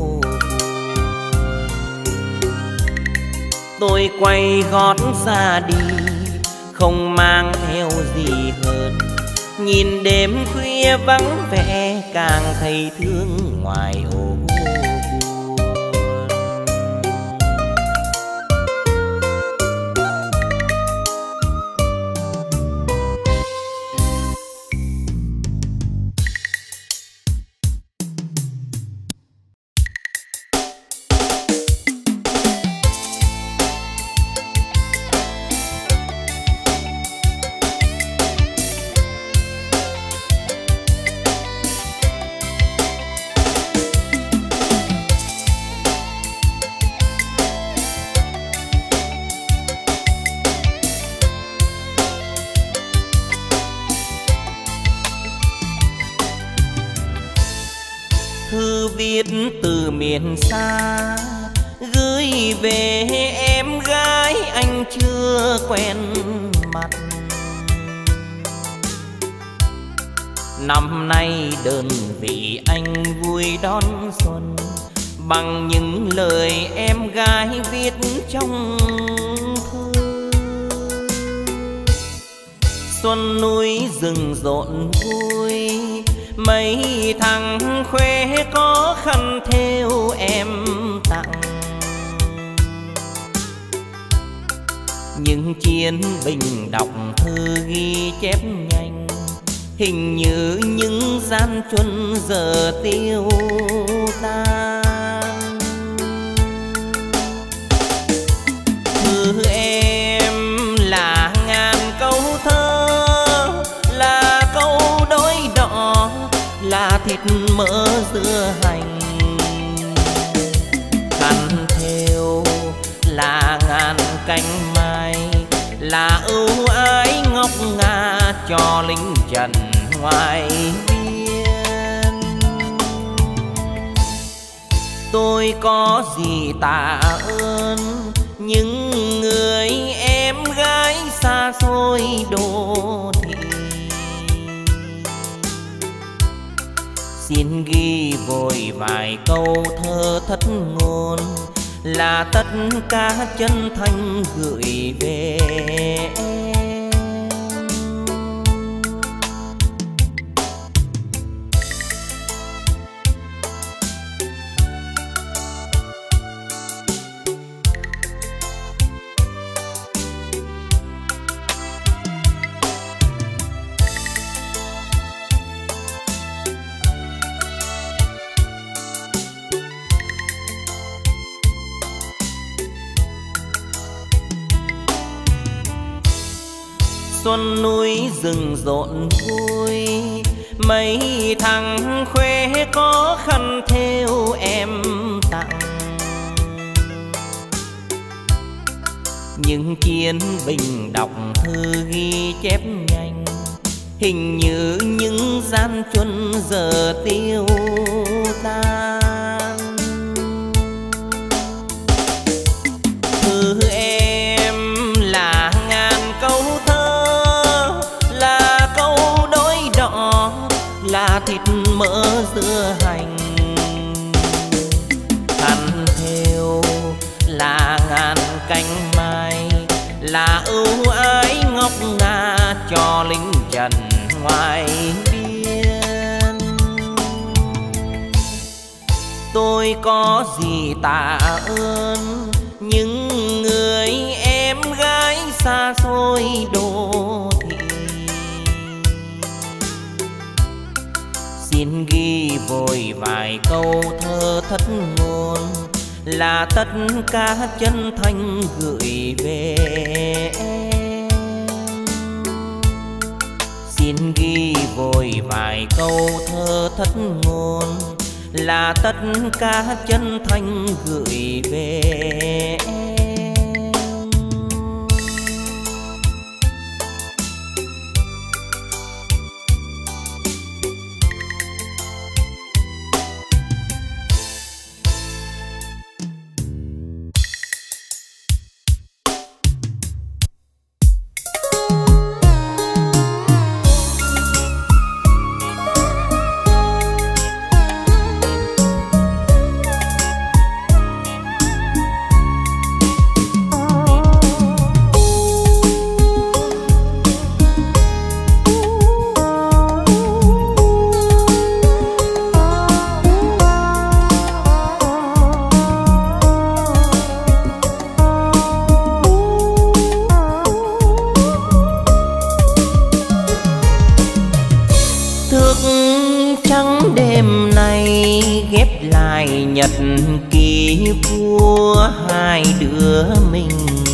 Tôi quay gót ra đi không mang theo gì hơn, nhìn đêm khuya vắng vẻ càng thấy thương ngoài ô. Thư viết từ miền xa gửi về em gái anh chưa quen mặt. Năm nay đơn vị anh vui đón xuân bằng những lời em gái viết trong thư. Xuân núi rừng rộn vui, mấy thằng khoe có khăn thêu em tặng. Những chiến binh đọc thư ghi chép nhanh, hình như những gian truân giờ tiêu tan. Thư em là ngàn câu thơ, là câu đối đỏ, là thịt mỡ dưa hành. Khăn thêu là ngàn cánh mai, là ưu ái ngọc ngà cho lính trần ngoài biên. Tôi có gì tạ ơn những người em gái xa xôi đô thị. Xin ghi vội vài câu thơ thất ngôn, là tất cả chân thành gửi về em. Xuân núi rừng rộn vui, mấy thằng khoe có khăn thêu em tặng. Những chiến binh đọc thư ghi chép nhanh, hình như những gian truân giờ tiêu tan. Thư em là ngàn câu thơ, là câu đối đỏ, là thịt mỡ dưa hành. Khăn thêu là ngàn cánh mai, là ưu ái ngọc ngà cho lính trần ngoài biên. Tôi có gì tạ ơn những người em gái xa xôi đô thị. Xin ghi vội vài câu thơ thất ngôn, là tất cả chân thành gửi về em. Xin ghi vội vài câu thơ thất ngôn, là tất cả chân thành gửi về em. Nhật ký của hai đứa mình,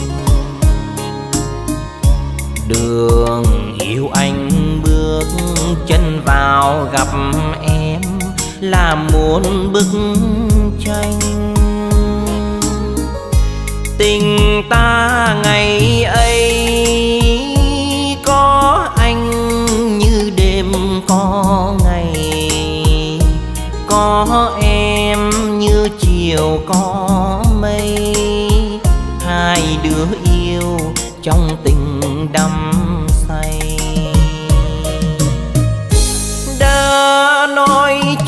đường yêu anh bước chân vào gặp em là muôn bức tranh. Tình ta ngày ấy có anh như đêm có ngày, có em như chiều có mây. Hai đứa yêu trong tình đắm say.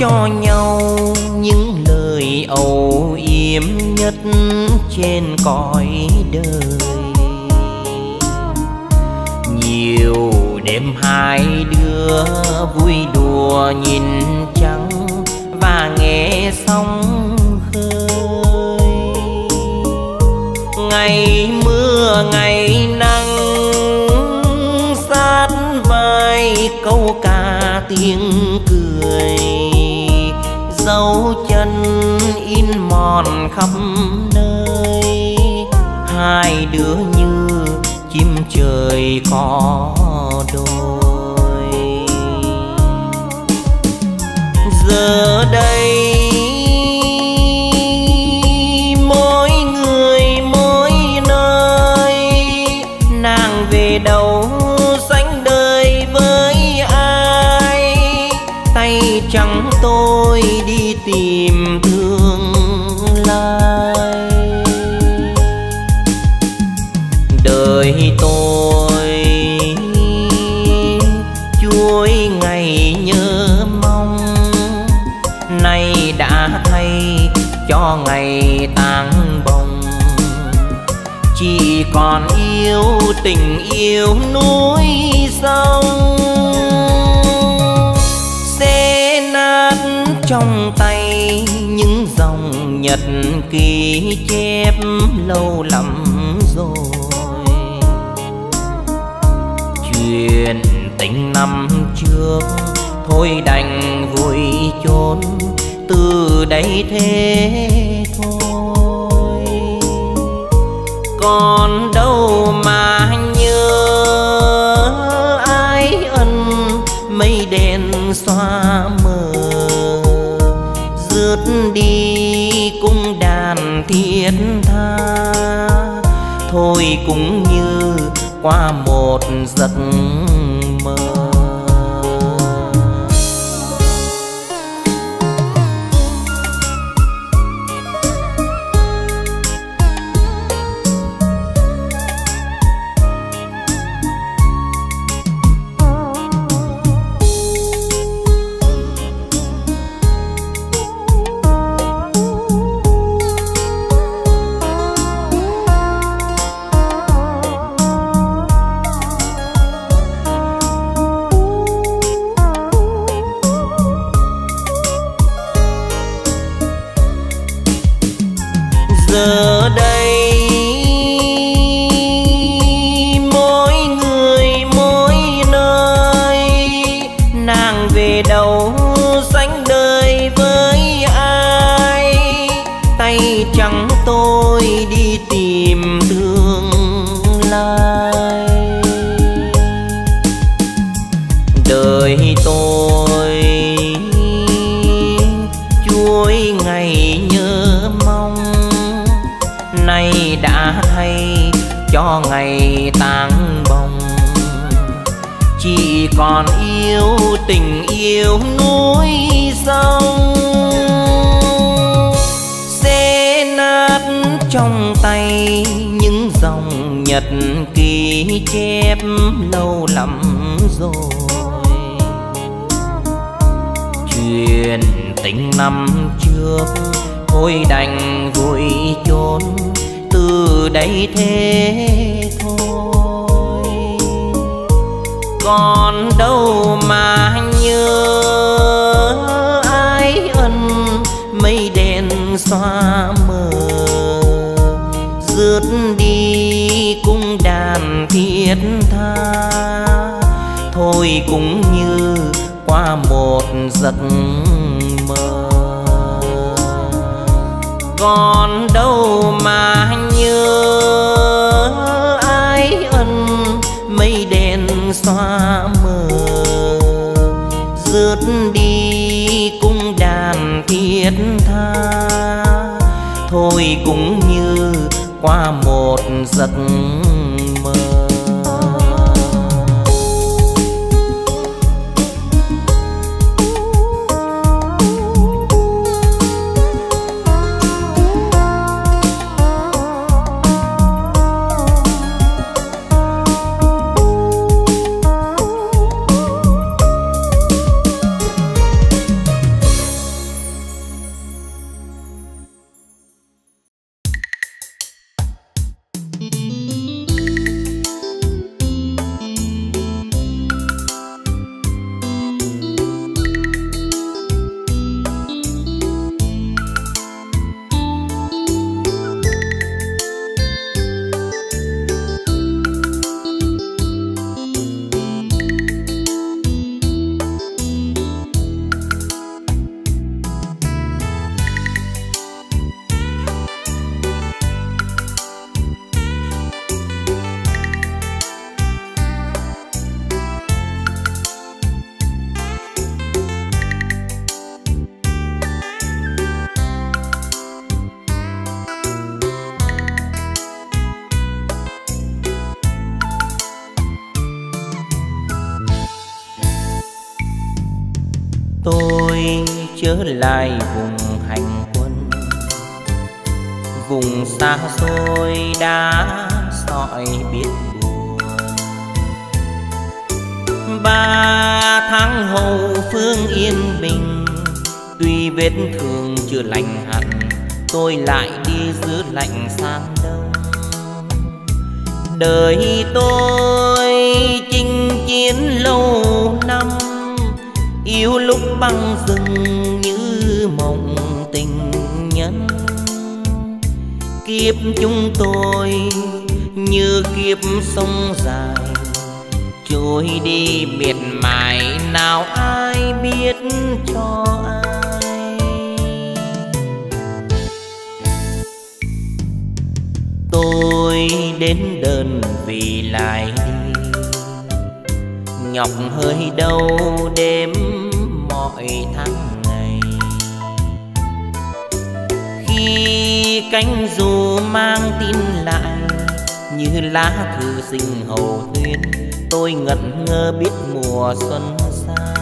cho nhau những lời âu yếm nhất trên cõi đời. Nhiều đêm hai đứa vui đùa nhìn trăng và nghe sóng khơi. Ngày mưa ngày nắng sát vai câu ca tiếng cười, dấu chân in mòn khắp nơi. Hai đứa như chim trời có đôi. Giờ đây mỗi người mỗi nơi, nàng về đâu sánh đời với ai. Tay trắng tôi đi tìm tương lai. Đời tôi chuối ngày nhớ mong, nay đã thay cho ngày tang bồng. Chỉ còn yêu tình yêu núi sông, xé nát trong tay những dòng nhật ký chép lâu lắm rồi. Chuyện tình năm trước thôi đành vội chốn, từ đây thế thôi. Còn đâu mà nhớ ai ân mây đen xóa mờ, rước đi cung đàn thiết tha. Thôi cũng như qua một giấc mơ. Giờ đây mỗi người mỗi nơi, nàng về đâu sánh đời với ai. Tay trắng tôi đi tìm tương lai. Đời tôi chuối ngày nhớ mong, nay đã thay cho ngày tang bồng. Chỉ còn yêu tình yêu núi sông, xé nát trong tay những dòng nhật ký chép lâu lắm rồi. Chuyện tình năm trước thôi đành vội chốn, từ đây thế thôi. Còn đâu mà nhớ ai ân mây đen xóa mờ, rước đi cung đàn thiết tha. Thôi cũng như qua một giấc mơ. Còn đâu mà nhớ ai ân mây đen xóa mờ, rước đi cung đàn thiết tha. Thôi cũng như qua một giấc mơ. Tôi trở lại vùng hành quân, vùng xa xôi đã sỏi biết buồn. 3 tháng hậu phương yên bình, tuy vết thương chưa lành hẳn, tôi lại đi giữa lạnh sang đông. Đời tôi chinh chiến lâu năm, yêu lúc băng rừng như mộng tình nhân. Kiếp chúng tôi như kiếp sông dài, trôi đi miệt mài nào ai biết cho ai. Tôi đến đơn vị lại đi, nhọc hơi đâu đêm mọi tháng ngày. Khi cánh dù mang tin lại như lá thư sinh hậu tuyên, tôi ngẩn ngơ biết mùa xuân sang.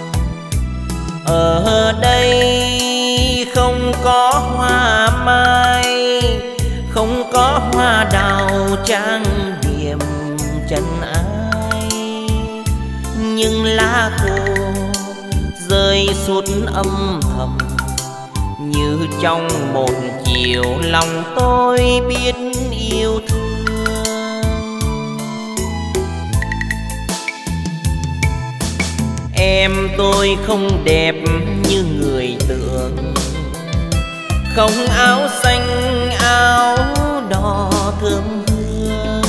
Ở đây không có hoa mai, không có hoa đào trang điểm chân ai, nhưng lá khô rơi suốt âm thầm, như trong một chiều lòng tôi biết yêu thương. Em tôi không đẹp như người tưởng, không áo xanh áo đỏ thơm hương.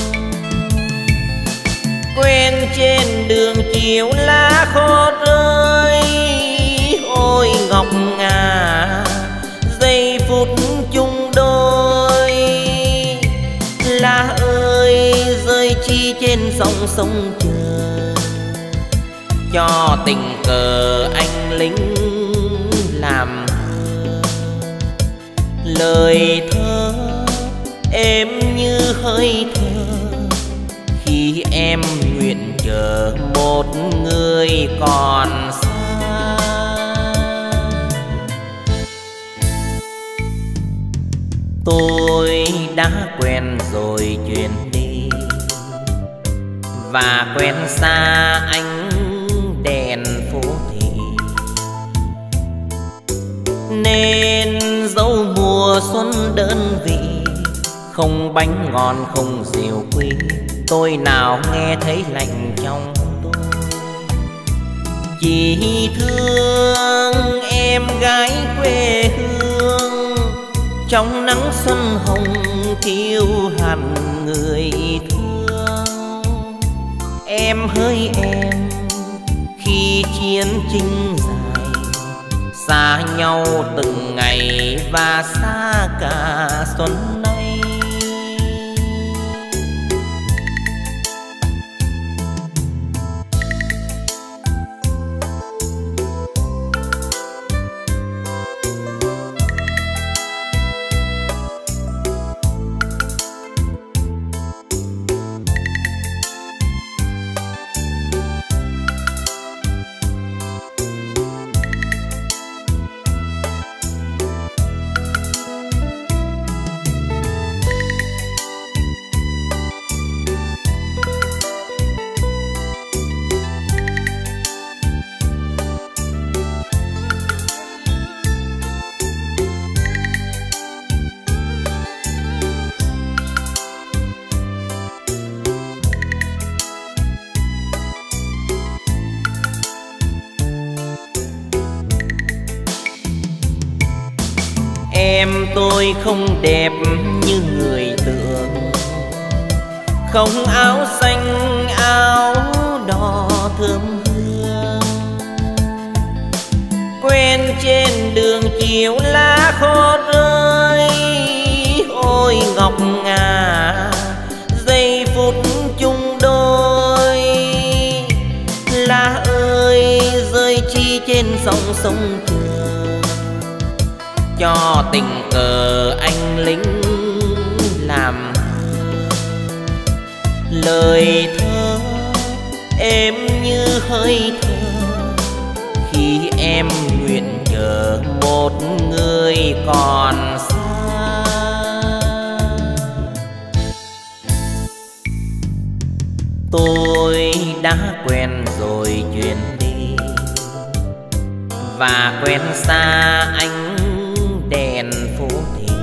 Quen trên đường chiều lá khô rơi, ôi ngọc ngà giây phút chung đôi. Lá ơi rơi chi trên dòng sông chờ, cho tình cờ anh lính làm thơ. Lời thơ em như hơi thở, khi em nguyện chờ một người còn xa. Tôi đã quen rồi chuyện đi, và quen xa ánh đèn phố thị, nên dẫu mùa xuân đơn vị, không bánh ngon không rượu quý, tôi nào nghe thấy lạnh trong tôi. Chỉ thương em gái quê hương, trong nắng xuân hồng thiếu hẳn người thương. Em hỡi em khi chiến tranh dài, xa nhau từng ngày và xa cả xuân nay. Em tôi không đẹp như người tưởng, không áo xanh áo đỏ thơm hương. Quen trên đường chiều lá khô rơi, ôi ngọc ngà giây phút chung đôi. Lá ơi rơi chi trên dòng sông chờ, cho tình cờ anh lính làm thơ. Lời thơ em như hơi thở, khi em nguyện chờ một người còn xa. Tôi đã quen rồi chuyện đi và quen xa ánh đèn phố thị,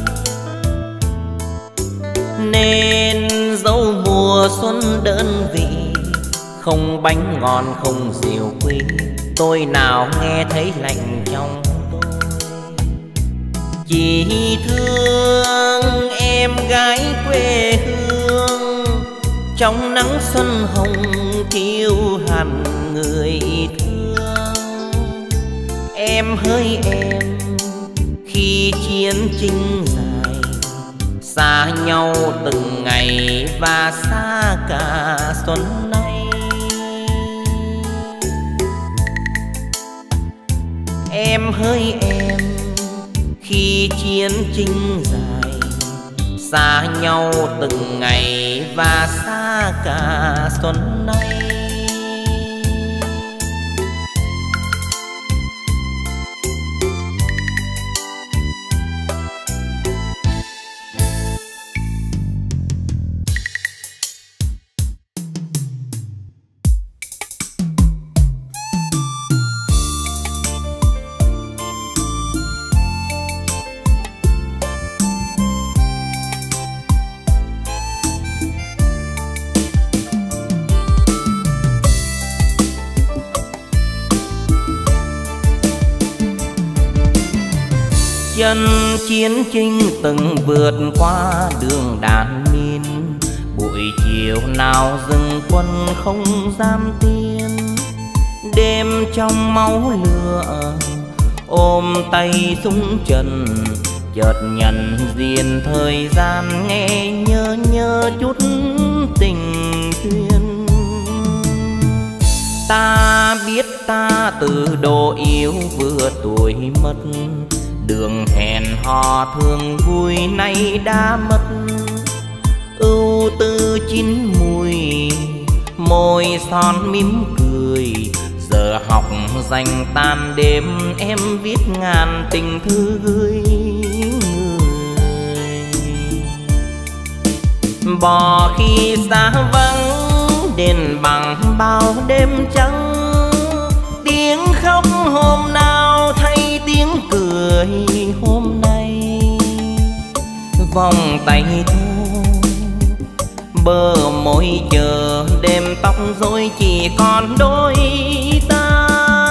nên dẫu mùa xuân đơn vị, không bánh ngon không rượu quý, tôi nào nghe thấy lạnh trong tôi. Chỉ thương em gái quê hương, trong nắng xuân hồng thiếu hẳn người thương. Em hỡi em, khi chiến tranh dài, xa nhau từng ngày và xa cả xuân nay. Em hỡi em, khi chiến tranh dài, xa nhau từng ngày và xa cả xuân nay. Chân chiến tranh từng vượt qua đường đạn min, buổi chiều nào dừng quân không dám tiến. Đêm trong máu lửa ôm tay súng trần, chợt nhận diện thời gian, nghe nhớ chút tình duyên. Ta biết ta từ độ yêu vừa tuổi mất, đường hẹn hò thương vui nay đã mất. Ưu tư chín mùi, môi son mỉm cười, giờ học dành tan đêm em viết ngàn tình thư gửi người. Bỏ khi xa vắng đền bằng bao đêm trắng, tiếng khóc hôm nào thay tiếng cười hôm nay. Vòng tay thu bờ môi chờ đêm tóc rối chỉ còn đôi ta.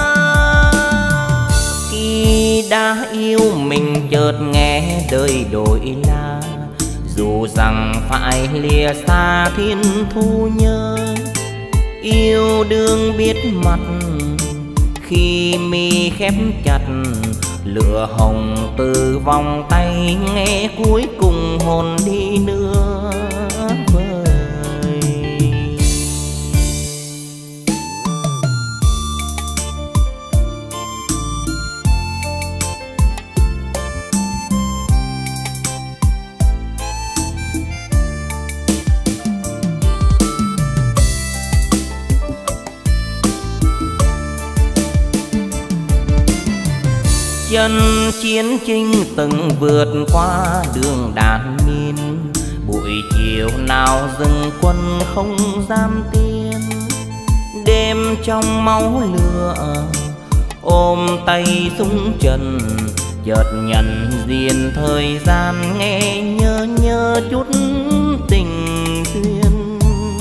Khi đã yêu mình chợt nghe đời đổi la, dù rằng phải lìa xa thiên thu nhớ. Yêu đương biết mặt khi mi khép chặt, lửa hồng từ vòng tay nghe cuối cùng hồn đi nữa vời. Chân chiến tranh từng vượt qua đường đạn min, buổi chiều nào dừng quân không dám tiến. Đêm trong máu lửa ôm tay súng trần, chợt nhận diện thời gian, nghe nhớ chút tình duyên.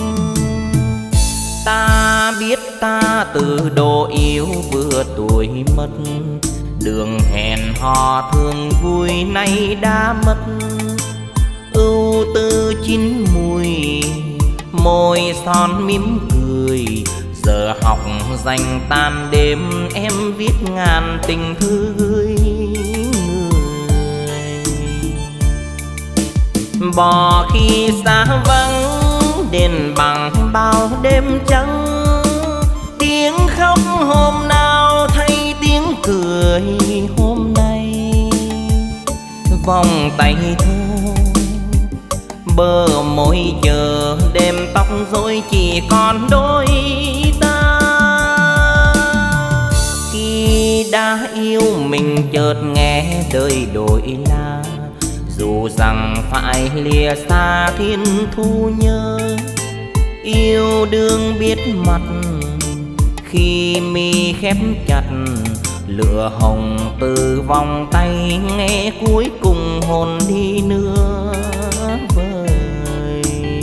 Ta biết ta từ độ yêu vừa tuổi mất, đường hẹn hò thương vui nay đã mất. Ưu tư chín mùi, môi son mỉm cười, giờ học dành tan đêm em viết ngàn tình thư gửi người. Bỏ khi xa vắng đền bằng bao đêm trắng, tiếng khóc hôm nào thay tiếng cười hôm nay. Vòng tay thu bờ môi chờ đêm tóc rối chỉ còn đôi ta. Khi đã yêu mình chợt nghe đời đổi la, dù rằng phải lìa xa thiên thu nhớ. Yêu đương biết mặt khi mi khép chặt, lửa hồng từ vòng tay nghe cuối cùng hồn đi nữa vời.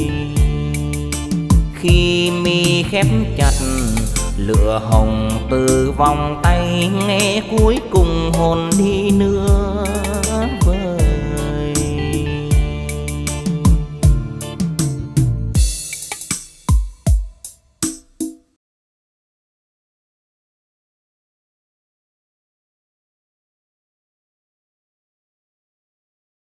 Khi mi khép chặt, lửa hồng từ vòng tay nghe cuối cùng hồn đi